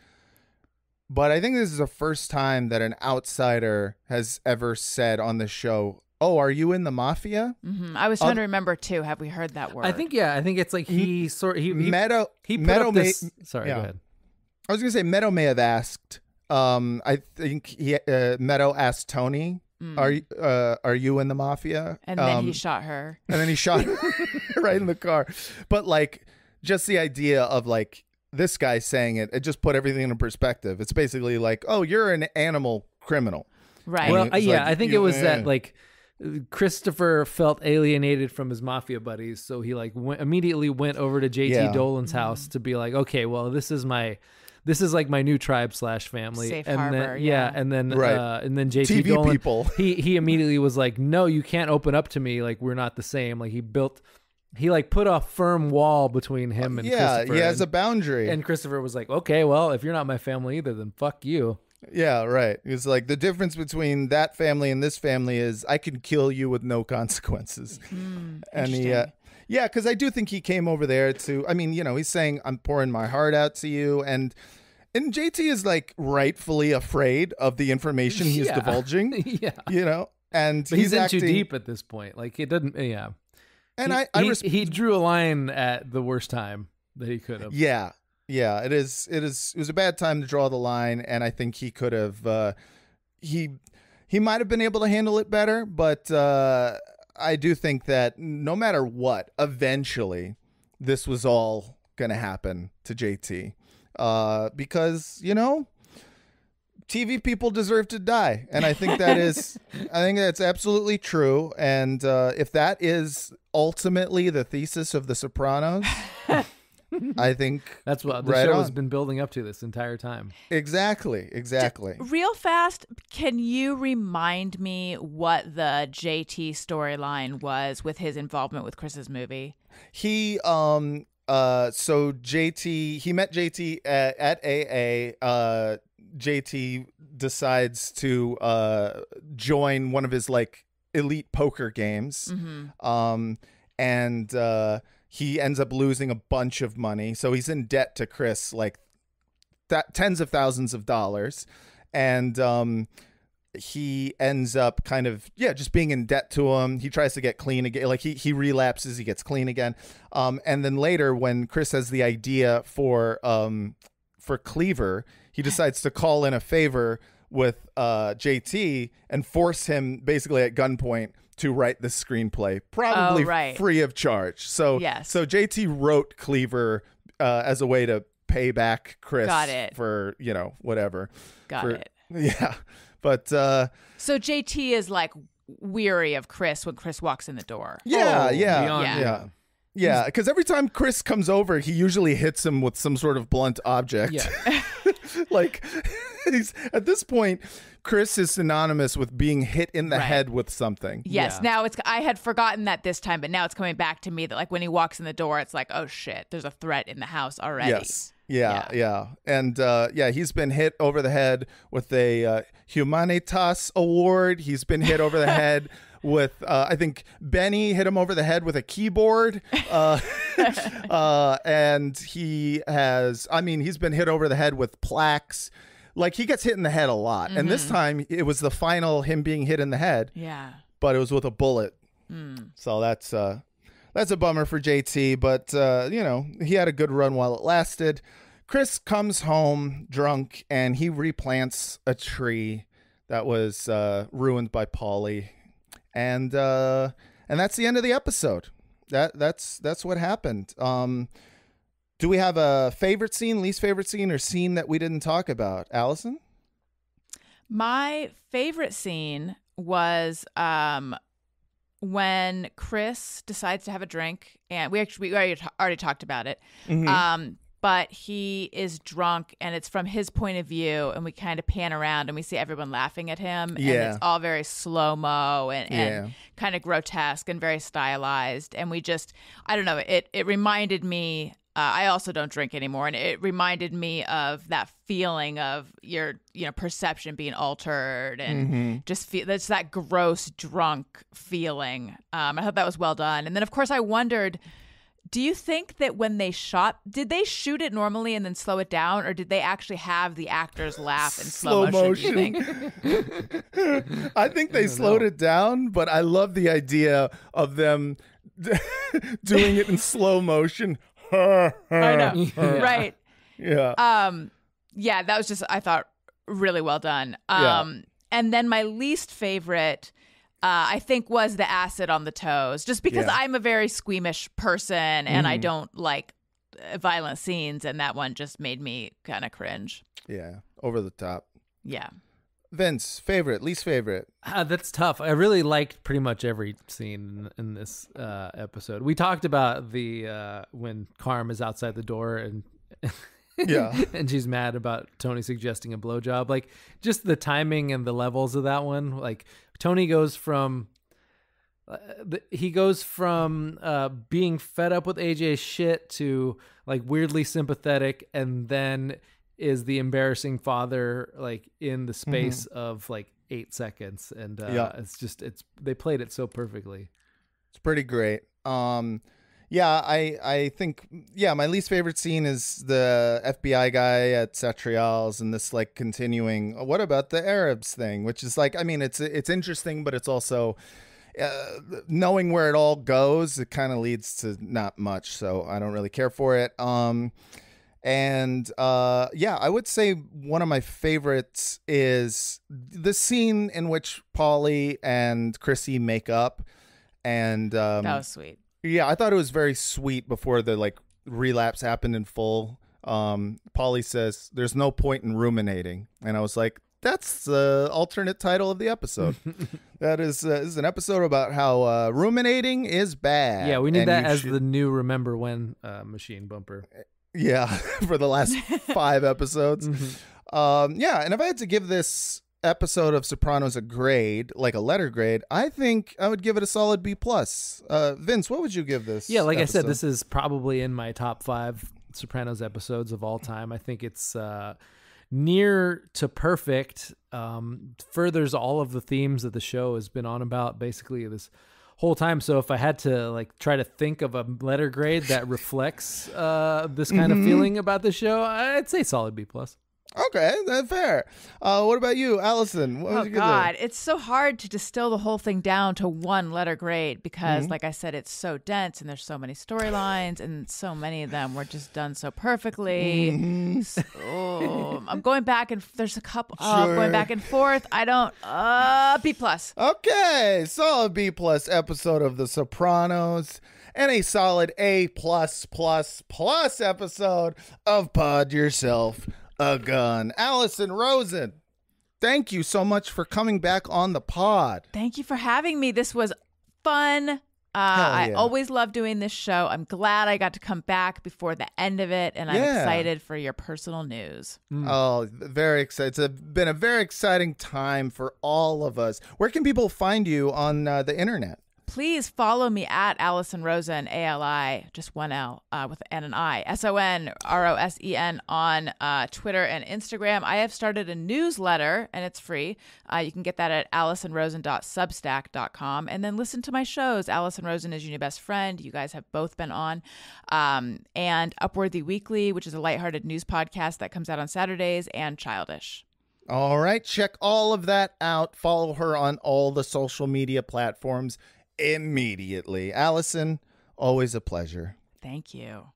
but I think this is the first time that an outsider has ever said on the show, oh, are you in the mafia? Mm-hmm. I was trying to remember too. Have we heard that word? I think it's like he put Meadow up this. Sorry, go ahead. I was gonna say Meadow may have asked. I think Meadow asked Tony, "Are you in the mafia?" And then he shot her. And then he shot her right in the car. But like, just the idea of like this guy saying it just put everything into perspective. It's basically like, oh, you're an animal criminal, right? Well, I think it was that like Christopher felt alienated from his mafia buddies, so he like immediately went over to JT Dolan's house to be like, okay, well, this is like my new tribe / family. Safe and harbor, then, and then JT TV Dolan, people. he immediately was like, no, you can't open up to me. Like, we're not the same. Like, he like put a firm wall between him and Christopher. He has a boundary. And Christopher was like, okay, well, if you're not my family either, then fuck you. Yeah, right. It's like the difference between that family and this family is I can kill you with no consequences. And because I do think he came over there to, I mean, he's saying, I'm pouring my heart out to you. And JT is like rightfully afraid of the information he's divulging. And but he's in too deep at this point. Like, it doesn't, And he drew a line at the worst time that he could have. Yeah, it was a bad time to draw the line, and I think he could have he might have been able to handle it better, but I do think that no matter what, eventually this was all going to happen to JT. Because, TV people deserve to die, and I think that's absolutely true. And if that is ultimately the thesis of The Sopranos, I think that's what the show has been building up to this entire time. Exactly. Real fast, can you remind me what the JT storyline was with his involvement with Chris's movie? He met JT at AA. JT decides to join one of his like elite poker games. And he ends up losing a bunch of money. So he's in debt to Chris, like tens of thousands of dollars. And he ends up kind of, just being in debt to him. He tries to get clean again. Like he relapses, he gets clean again. And then later when Chris has the idea for Cleaver, he decides to call in a favor with JT and force him basically at gunpoint to write the screenplay, probably free of charge. So JT wrote Cleaver as a way to pay back Chris for, whatever. Got it. Yeah. But so JT is like weary of Chris when Chris walks in the door. Yeah, because every time Chris comes over, he usually hits him with some sort of blunt object. Yeah. Like, at this point, Chris is synonymous with being hit in the head with something. Yes. Now I had forgotten that this time, but now it's coming back to me that like when he walks in the door, it's like, oh shit, there's a threat in the house already. Yes. Yeah. And he's been hit over the head with a Humanitas award. He's been hit over the head with, I think Benny hit him over the head with a keyboard. And he's been hit over the head with plaques. Like, he gets hit in the head a lot. And this time it was the final him being hit in the head. Yeah. But it was with a bullet. So that's a bummer for JT, but he had a good run while it lasted. Chris comes home drunk and he replants a tree that was ruined by Paulie. And that's the end of the episode. That's what happened. Do we have a favorite scene, least favorite scene, or scene that we didn't talk about? Allison? My favorite scene was when Chris decides to have a drink, and we already talked about it. But he is drunk, and it's from his point of view, and we kind of pan around, and we see everyone laughing at him, and it's all very slow-mo and kind of grotesque and very stylized, and we just, I don't know, it reminded me, I also don't drink anymore, and it reminded me of that feeling of your perception being altered, and just that's that gross drunk feeling. I thought that was well done. And then, of course, I wondered, Do you think that when they shot, did they shoot it normally and then slow it down, or did they actually have the actors laugh in slow motion? Do you think? I think they slowed it down, but I love the idea of them doing it in slow motion. I know, right? Yeah. Yeah, that was just, I thought, really well done. And then my least favorite, I think, was the acid on the toes, just because I'm a very squeamish person and I don't like violent scenes, and that one just made me kind of cringe. Yeah, over the top. Yeah. Vince, favorite, least favorite? That's tough. I really liked pretty much every scene in this episode. We talked about the when Carm is outside the door and and she's mad about Tony suggesting a blowjob. Like, just the timing and the levels of that one. Like, Tony goes from being fed up with AJ's shit to like weirdly sympathetic, and then is the embarrassing father like in the space of like 8 seconds. And they played it so perfectly. It's pretty great. I think my least favorite scene is the FBI guy at Satrial's and this like continuing, what about the Arabs thing, which is like, I mean, it's interesting, but it's also knowing where it all goes, it kind of leads to not much, so I don't really care for it. I would say one of my favorites is the scene in which Paulie and Chrissy make up, and that was sweet. Yeah, I thought it was very sweet before the like relapse happened in full. Paulie says, "There's no point in ruminating," and I was like, "That's the alternate title of the episode." That is an episode about how ruminating is bad. Yeah, we need that as the new Remember When machine bumper. Yeah, for the last 5 episodes. And if I had to give this episode of Sopranos a grade, like a letter grade, I think I would give it a solid B+. Vince, what would you give this? Yeah, like episode? I said, this is probably in my top 5 Sopranos episodes of all time. I think it's near to perfect. Furthers all of the themes that the show has been on about basically this whole time. So if I had to like try to think of a letter grade that reflects this kind of feeling about the show, I'd say solid B+. Okay, that's fair. What about you, Allison? What would you give God, it's so hard to distill the whole thing down to one letter grade because, like I said, it's so dense and there's so many storylines and so many of them were just done so perfectly. So, I'm going back and there's a couple going back and forth. I don't B+. Okay, solid B+ episode of The Sopranos. And a solid A++ episode of Pod Yourself a Gun. Alison Rosen, thank you so much for coming back on the pod. Thank you for having me. This was fun. I always love doing this show. I'm glad I got to come back before the end of it, and I'm excited for your personal news. Oh, very excited. It's been a very exciting time for all of us. Where can people find you on the internet? Please follow me at Alison Rosen, ALI, just one L with an I, SONROSEN on Twitter and Instagram. I have started a newsletter, and it's free. You can get that at AlisonRosen.substack.com. And then listen to my shows. Alison Rosen is Your New Best Friend. You guys have both been on. And Upworthy Weekly, which is a lighthearted news podcast that comes out on Saturdays, and Childish. All right, check all of that out. Follow her on all the social media platforms immediately. Allison, always a pleasure. Thank you.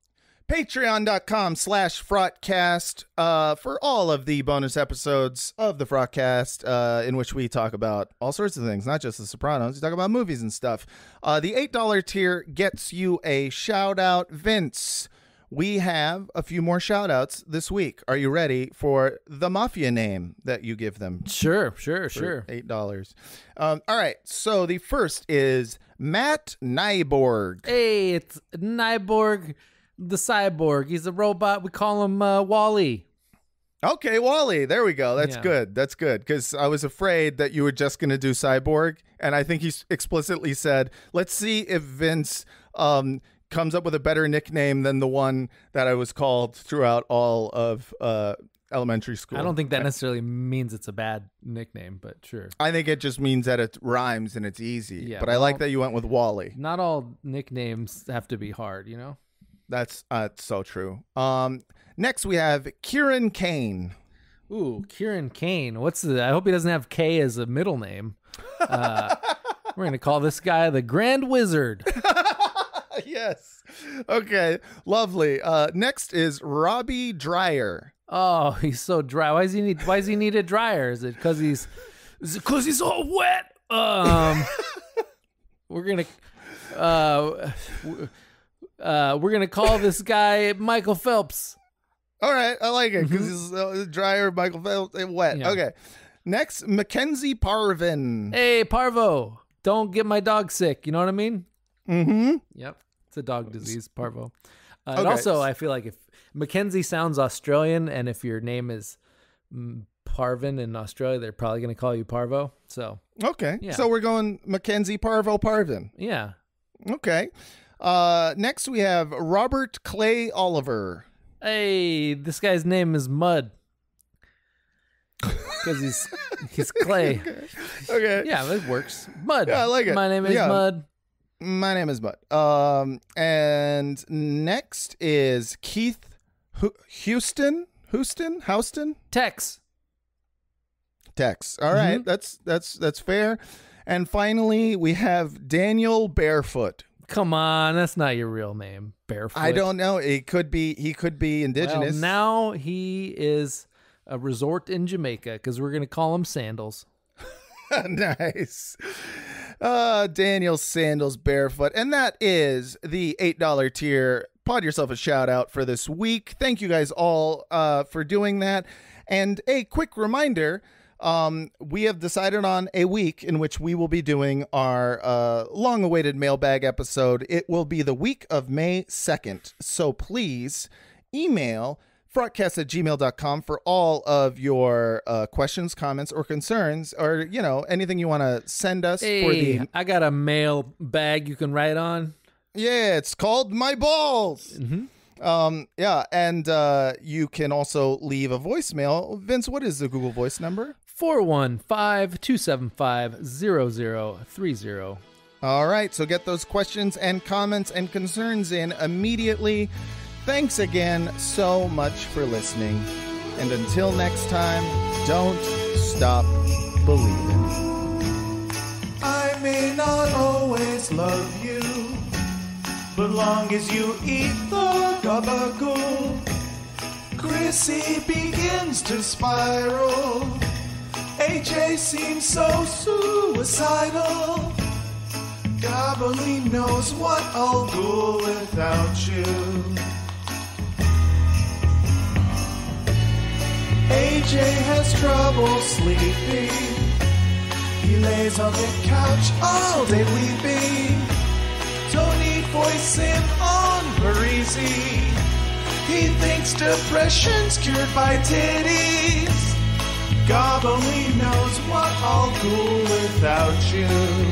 Patreon.com/Fraughtcast for all of the bonus episodes of the Fraughtcast in which we talk about all sorts of things, not just The Sopranos. We talk about movies and stuff. The $8 tier gets you a shout out. Vince, we have a few more shout outs this week. Are you ready for the mafia name that you give them? Sure. $8. All right. So the first is Matt Nyborg. Hey, it's Nyborg the cyborg. He's a robot. We call him Wally. Okay, Wally. There we go. That's good. That's good. Because I was afraid that you were just going to do cyborg. And I think he explicitly said, let's see if Vince comes up with a better nickname than the one that I was called throughout all of elementary school. I don't think that necessarily means it's a bad nickname, but sure. I think it just means that it rhymes and it's easy. Yeah, but I like that you went with Wally. Not all nicknames have to be hard, you know? That's so true. Next we have Kieran Kane. Ooh, Kieran Kane. I hope he doesn't have K as a middle name. We're going to call this guy the Grand Wizard. Yes. Okay. Lovely. Next is Robbie Dryer. Oh, he's so dry. Why does he need a dryer? Is it because he's all wet? We're gonna call this guy Michael Phelps. All right, I like it because he's dryer. Michael Phelps, wet. Yeah. Okay. Next, Mackenzie Parvin. Hey, Parvo, don't get my dog sick. You know what I mean? Mm-hmm. Yep, it's a dog disease, Parvo. And also, I feel like if Mackenzie sounds Australian, and if your name is Parvin in Australia, they're probably going to call you Parvo. So okay, yeah. So we're going Mackenzie Parvo Parvin. Yeah. Okay. Next we have Robert Clay Oliver. Hey, this guy's name is Mud because he's clay. Okay. Yeah, that works. Mud. Yeah, I like it. My name is Mud. My name is Mud. And next is Keith Houston. Tex. All right, that's fair. And finally, we have Daniel Barefoot. Come on, that's not your real name, Barefoot. I don't know. He could be indigenous. Well, now he is a resort in Jamaica because we're going to call him Sandals. Nice. Daniel Sandals Barefoot. And that is the $8 tier. Pod yourself a shout out for this week. Thank you guys all for doing that. And a quick reminder, we have decided on a week in which we will be doing our long-awaited mailbag episode. It will be the week of May 2nd. So please email fraudcast@gmail.com for all of your questions, comments, or concerns, or, you know, anything you want to send us. I got a mail bag you can write on. Yeah, it's called My Balls. Mm-hmm. Yeah, and you can also leave a voicemail. Vince, what is the Google Voice number? 415-275-0030. All right, so get those questions and comments and concerns in immediately. Thanks again so much for listening. And until next time, don't stop believing. I may not always love you, but long as you eat the gabagool, Chrissy begins to spiral. AJ seems so suicidal. Gobbly knows what I'll do without you. AJ has trouble sleeping. He lays on the couch all day weeping. Tony voicing on Parisi. He thinks depression's cured by titties. God only knows what I'll do without you.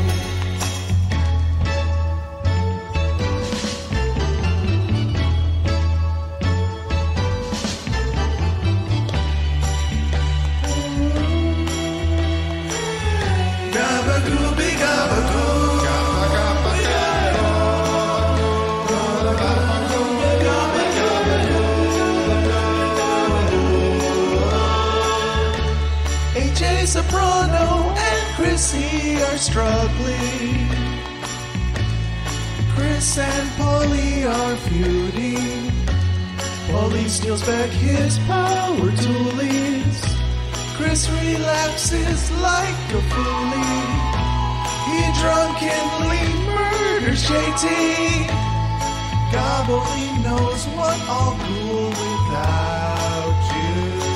Gabagooby gabagoo. Soprano and Chrissy are struggling. Chris and Paulie are feuding. Paulie steals back his power toolies. Chris relapses like a foolie. He drunkenly murders JT. God only knows what I'll do without you.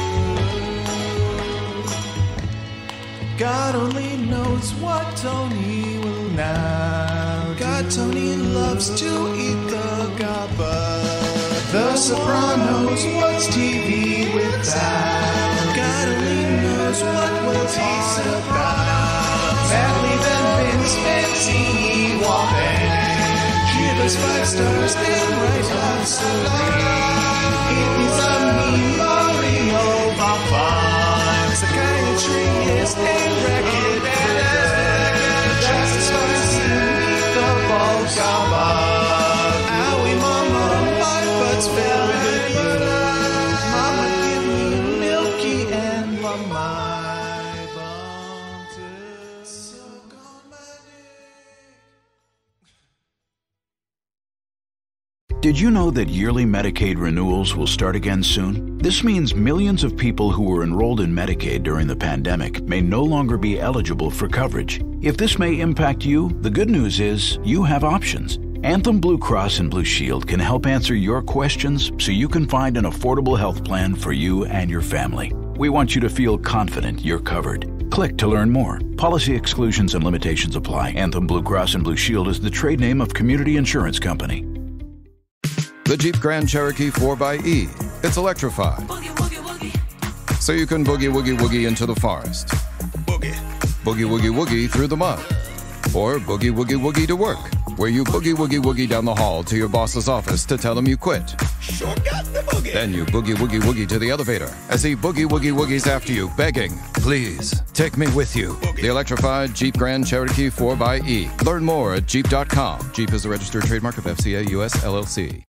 God only knows what Tony will now do. God, Tony loves to eat the gabba. The Sopranos, what's TV without? God only knows what was he about. Sadly, then Vince Mancini walked in. Give us 5 stars and write us a line. It is a me, Mario Baba. Psychiatry is a record just as far as the ball gaba. Owie mama, are my bones. Suck on my Did you know that yearly Medicaid renewals will start again soon? This means millions of people who were enrolled in Medicaid during the pandemic may no longer be eligible for coverage. If this may impact you, the good news is you have options. Anthem Blue Cross and Blue Shield can help answer your questions so you can find an affordable health plan for you and your family. We want you to feel confident you're covered. Click to learn more. Policy exclusions and limitations apply. Anthem Blue Cross and Blue Shield is the trade name of Community Insurance Company. The Jeep Grand Cherokee 4xE. It's electrified. So you can boogie woogie woogie into the forest. Boogie woogie woogie through the mud. Or boogie woogie woogie to work, where you boogie woogie woogie down the hall to your boss's office to tell him you quit. Sure got the boogie. Then you boogie woogie woogie to the elevator as he boogie woogie woogies after you, begging, please, take me with you. Boogie. The electrified Jeep Grand Cherokee 4xE. Learn more at Jeep.com. Jeep is a registered trademark of FCA US LLC.